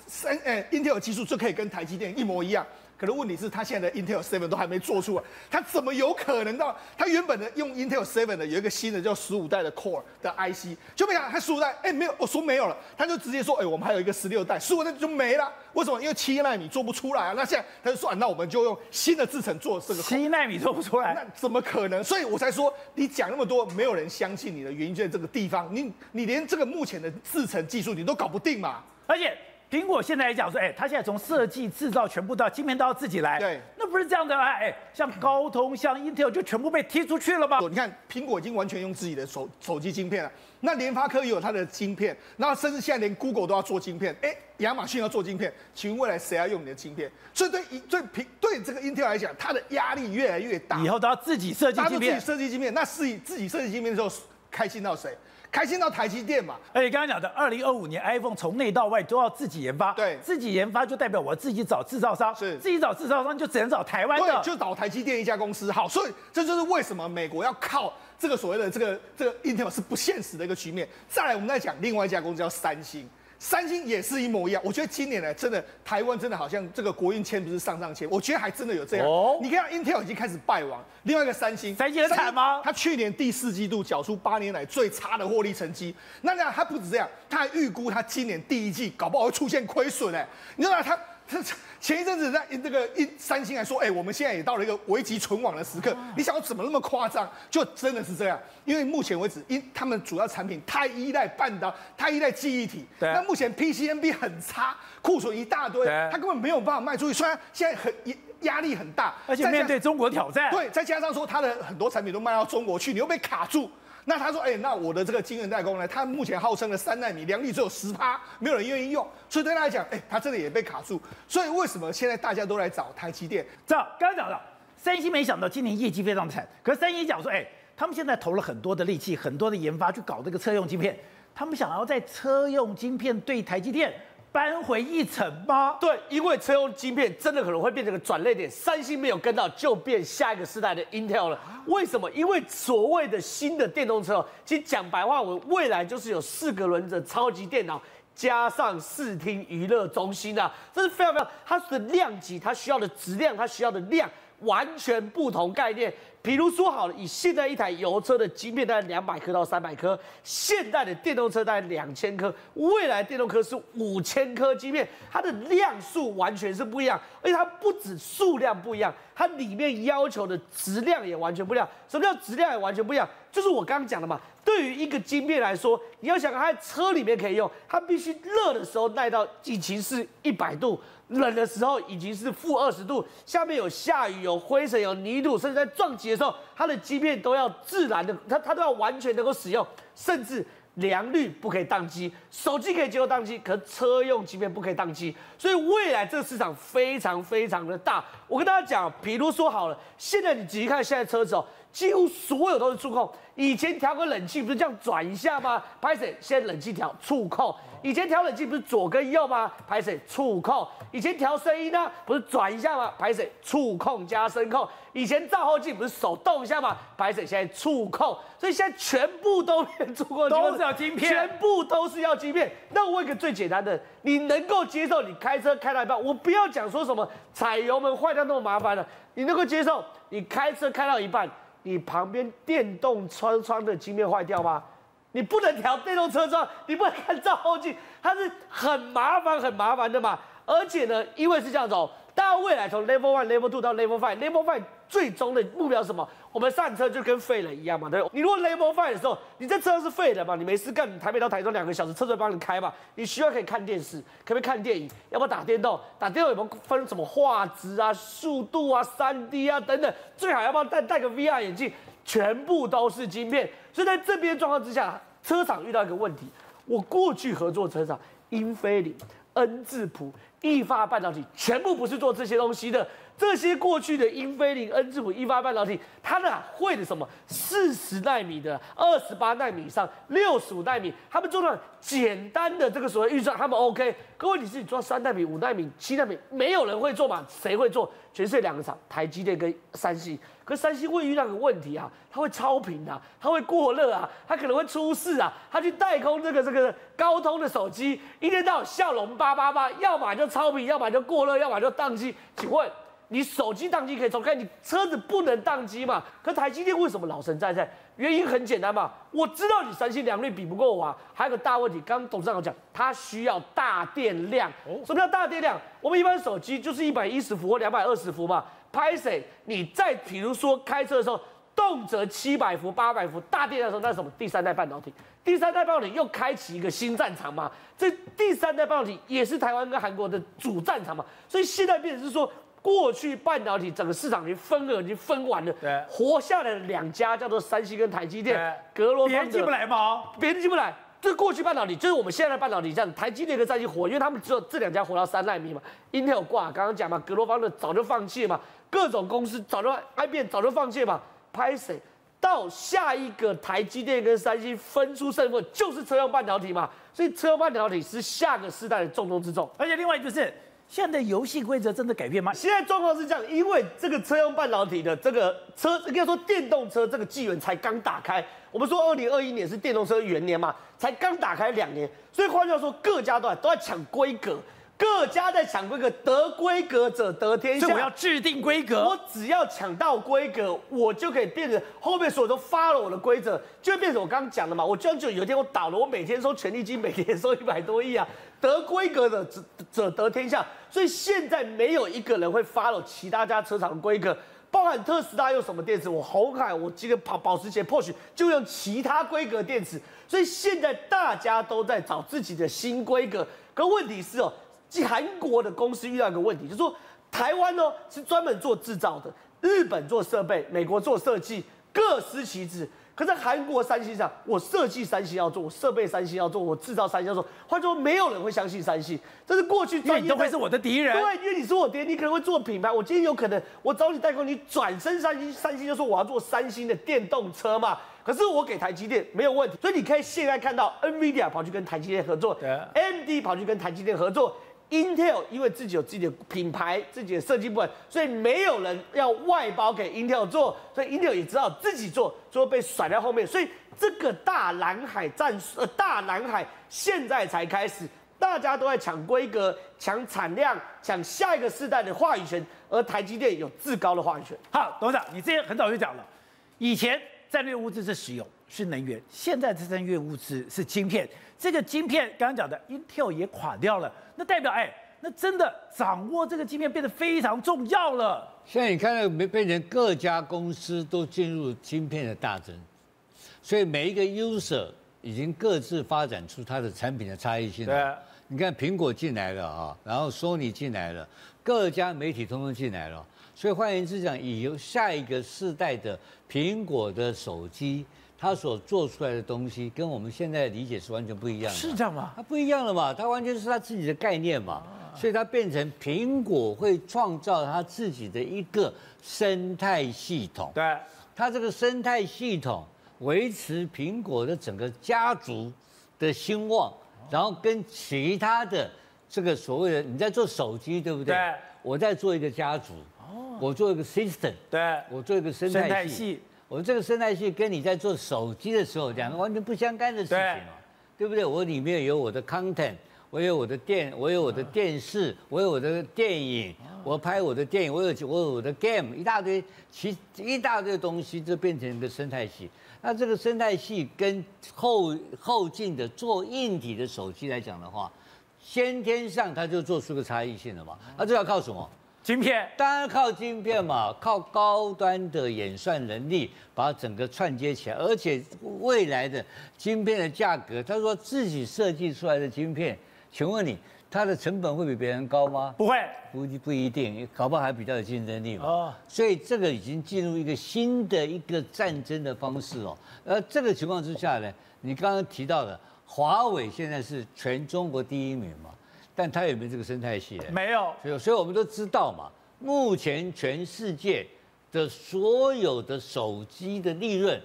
Intel 的技术就可以跟台积电一模一样。可是问题是，他现在的 Intel 7都还没做出来，他怎么有可能到？他原本的用 Intel 7的有一个新的叫15代的 Core 的 IC， 就没想到他15代，没有，我说没有了，他就直接说，我们还有一个16代，15代就没了。为什么？因为7奈米做不出来啊。那现在他就说，那我们就用新的制程做这个。 7奈米做不出来， 那怎么可能？所以我才说，你讲那么多，没有人相信你的原因就在这个地方。你连这个目前的制程技术你都搞不定嘛？ 而且苹果现在来讲说，它现在从设计、制造全部到晶片都要自己来， 对， 那不是这样的啊？像高通、像 Intel 就全部被踢出去了吗？ 你看，苹果已经完全用自己的手机晶片了，那联发科也有它的晶片，然后甚至现在连 Google 都要做晶片，亚马逊要做晶片，请问未来谁要用你的晶片？所以对这个 Intel 来讲，它的压力越来越大， 以后都要自己设计晶片， 自己设计晶片，那自己设计晶片的时候，开心到谁？开心到台积电嘛。 而且刚刚讲的，2025年 iPhone 从内到外都要自己研发， 对， 自己研发就代表我自己找制造商， 是自己找制造商就只能找台湾的， 对，就找台积电一家公司。好，所以这就是为什么美国要靠这个所谓的这个 Intel 是不现实的一个局面。再来，我们再讲另外一家公司叫三星。三星也是一模一样，我觉得今年呢，真的台湾真的好像这个国运签不是上签，我觉得还真的有这样。你看 Intel 已经开始败亡，另外一个三星很惨吗？ 它去年第4季度缴出8年来最差的获利成绩。那它不止这样，它还预估它今年第1季搞不好会出现亏损你知道它前一阵子在这个三星还说，我们现在也到了一个危急存亡的时刻。你想要怎么那么夸张？就真的是这样，因为目前为止，他们主要产品太依赖太依赖记忆体。那目前 PCNB 很差，库存一大堆，它根本没有办法卖出去。虽然现在压力很大， 而且面对中国挑战， 对，再加上说它的很多产品都卖到中国去，你又被卡住。那他说，那我的这个晶圆代工呢？他目前号称的3奈米良率只有10%，没有人愿意用，所以对他来讲，他这里也被卡住。所以为什么现在大家都来找台积电？ 刚刚讲到三星，没想到今年业绩非常惨。可是三星讲说，他们现在投了很多的力气、很多的研发去搞这个车用晶片，他们想要在车用晶片对台积电扳回一城吗？ 对，因为车用晶片真的可能会变成个转捩点，三星没有跟到，就变下一个世代的 Intel 了。为什么？因为所谓的新的电动车，其实讲白话文，未来就是有4个轮子超级电脑加上视听娱乐中心啊，这是非常非常它的量级，它需要的质量，它需要的量完全不同概念。比如说好了，以现在一台油车的晶片大概200颗到300颗，现代的电动车大概2000颗，未来电动车是5000颗晶片，它的量数完全是不一样，而且它不止数量不一样，它里面要求的质量也完全不一样。什么叫质量也完全不一样？就是我刚刚讲的嘛，对于一个晶片来说，你要想它在车里面可以用，它必须热的时候耐到已经是100度。冷的时候已经是-20度，下面有下雨、有灰尘、有泥土，甚至在撞击的时候，它的晶片都要自然的，它都要完全能够使用，甚至良率不可以宕机。手机可以接受宕机，可是车用晶片不可以宕机。所以未来这个市场非常非常的大。我跟大家讲，比如说好了，现在你仔细看现在车子几乎所有都是触控。以前调个冷气不是这样转一下吗？拍谁？现在冷气调触控。以前调冷气不是左跟右吗？拍谁？触控。以前调声音呢，不是转一下吗？拍谁？触控加声控。以前照后镜不是手动一下吗？拍谁？现在触控。所以现在全部都变触控， 都是要晶片， 全部都是要晶片。那我问一个最简单的，你能够接受你开车开到一半，我不要讲说什么踩油门坏掉那么麻烦了，你能够接受你开车开到一半，你旁边电动车窗的晶片坏掉吗？你不能调电动车窗，你不能看照后镜，它是很麻烦的嘛。而且呢，因为是这样子大家未来从 Level 1、Level 2到 Level 5，Level 5最终的目标是什么？我们上车就跟废人一样嘛，对不对？你如果 Level 5的时候，你在车上是废人嘛，你没事干，你台北到台中2个小时，车子帮你开嘛，你需要可以看电视，可不可以看电影？要不要打电动？打电动有没有分什么画质啊、速度啊、3D 啊等等？最好要不要戴个 VR 眼镜？全部都是晶片。所以在这边状况之下，车厂遇到一个问题，我过去合作车厂，英飞凌、恩智浦、意法半导体全部不是做这些东西的。这些过去的英飞凌、恩智浦、意法半导体，它会的什么？40奈米的、28奈米以上、65奈米，他们做了简单的这个所谓预算，他们 OK。可问题是你做3奈米、5奈米、7奈米，没有人会做嘛？谁会做？全世界2个厂，台积电跟三星。可是三星会遇到个问题啊，它会超频啊，它会过热啊，它可能会出事啊。它去代工这个高通的手机，一天到晚笑容888，要么就超频，要么就过热，要么就宕机。请问你手机宕机可以重开，你车子不能宕机嘛？可台积电为什么老神在在？原因很简单嘛，我知道你三星良率比不过我啊。还有个大问题，刚刚董事长讲，它需要大电量。什么叫大电量？我们一般手机就是110伏或220伏嘛。拍谁？你在比如说开车的时候， 动辄700伏、800伏大电压的时候，那是什么？第三代半导体。第三代半导体又开启一个新战场嘛？这第三代半导体也是台湾跟韩国的主战场嘛？所以现在变成是说，过去半导体整个市场已经分了，已经分完了， 对， 活下来的2家叫做三星跟台积电，格罗方德， 别人进不来吗？ 别人进不来。这过去半导体就是我们现在的半导体，这样台积电跟三星活，因为他们只有这2家活到3奈米嘛。Intel 挂，刚刚讲嘛，格罗方德早就放弃了嘛，各种公司早就 IBM 早就放弃了嘛，拍谁？到下一个台积电跟三星分出胜负，就是车用半导体嘛。所以车用半导体是下个世代的重中之重。 而且另外就是现在游戏规则真的改变吗？ 现在状况是这样，因为这个车用半导体的这个车，应该说电动车这个纪元才刚打开。我们说2021年是电动车元年嘛，才刚打开2年，所以换句话说，各家都在抢规格，各家在抢规格，得规格者得天下。 所以我要制定规格， 我只要抢到规格，我就可以变成后面所有都发了我的规则，就会变成我刚刚讲的嘛。我就有一天我倒了，我每天收权利金，每年收100多亿啊，得规格的者得天下。所以现在没有一个人会发了其他家车厂的规格。包含特斯拉用什么电池，我鸿海我这个保时捷 Porsche 就用其他规格电池，所以现在大家都在找自己的新规格。可问题是哦，韩国的公司遇到一个问题，就是说台湾呢是专门做制造的，日本做设备，美国做设计，各司其职。可是韩国三星上，我设计三星要做，我设备三星要做，我制造三星要做。换句话说，没有人会相信三星，这是过去专业因为你都会是我的敌人。 对，因为你是我敌人，你可能会做品牌。我今天有可能我找你代工，你转身三星，三星就说我要做三星的电动车嘛。可是我给台积电没有问题，所以你可以现在看到 NVIDIA 跑去跟台积电合作，AMD 跑去跟台积电合作。Intel 因为自己有自己的品牌、自己的设计部门，所以没有人要外包给 Intel 做，所以 Intel 也只好自己做，最后被甩在后面。所以这个大蓝海大蓝海现在才开始，大家都在抢规格、抢产量、抢下一个世代的话语权，而台积电有至高的话语权。 好，董事长，你之前很早就讲了，以前战略物资是石油、是能源，现在战略物资是晶片。这个晶片刚刚讲的 Intel 也垮掉了，那代表那真的掌握这个晶片变得非常重要了。 现在你看到变成各家公司都进入晶片的大争，所以每一个 user 已经各自发展出它的产品的差异性了。 对， 你看苹果进来了啊，然后 Sony 进来了，各家媒体通通进来了，所以换言之讲，以下一个世代的苹果的手机，它所做出来的东西跟我们现在的理解是完全不一样的。 是这样吗？ 它不一样了嘛，它完全是它自己的概念嘛，所以它变成苹果会创造它自己的一个生态系统。 对， 它这个生态系统维持苹果的整个家族的兴旺，然后跟其他的这个所谓的你在做手机，对不对？ 对， 我在做一个家族，我做一个 system， 对， 我做一个生态系。我这个生态系跟你在做手机的时候，两个完全不相干的事情嘛，对不对？我里面有我的 content， 我有我的我有我的电视，我有我的电影，我拍我的电影，我有我的 game， 一大堆东西，就变成一个生态系。那这个生态系跟后进的做硬体的手机来讲的话，先天上它就做出个差异性了嘛。那这要靠什么？ 晶片， 当然靠晶片嘛，靠高端的演算能力把整个串接起来，而且未来的晶片的价格，他说自己设计出来的晶片，请问你它的成本会比别人高吗？ 不会， 不一定，搞不好还比较有竞争力嘛。 哦， 所以这个已经进入一个新的一个战争的方式哦。这个情况之下呢，你刚刚提到的华为现在是全中国第1名嘛？但它有没有这个生态系？ 没有， 所以我们都知道嘛，目前全世界的所有的手机的利润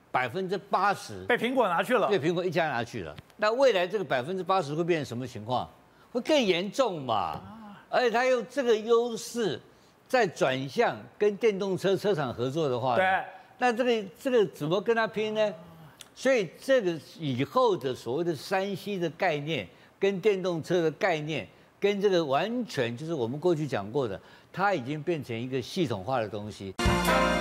80% 被苹果拿去了， 被苹果一家拿去了。那未来这个80%会变成什么情况？会更严重嘛？而且它用这个优势再转向跟电动车车厂合作的话， 对， 那这个怎么跟它拼呢？所以这个以后的所谓的3C的概念。跟电动车的概念，跟这个完全就是我们过去讲过的，它已经变成一个系统化的东西。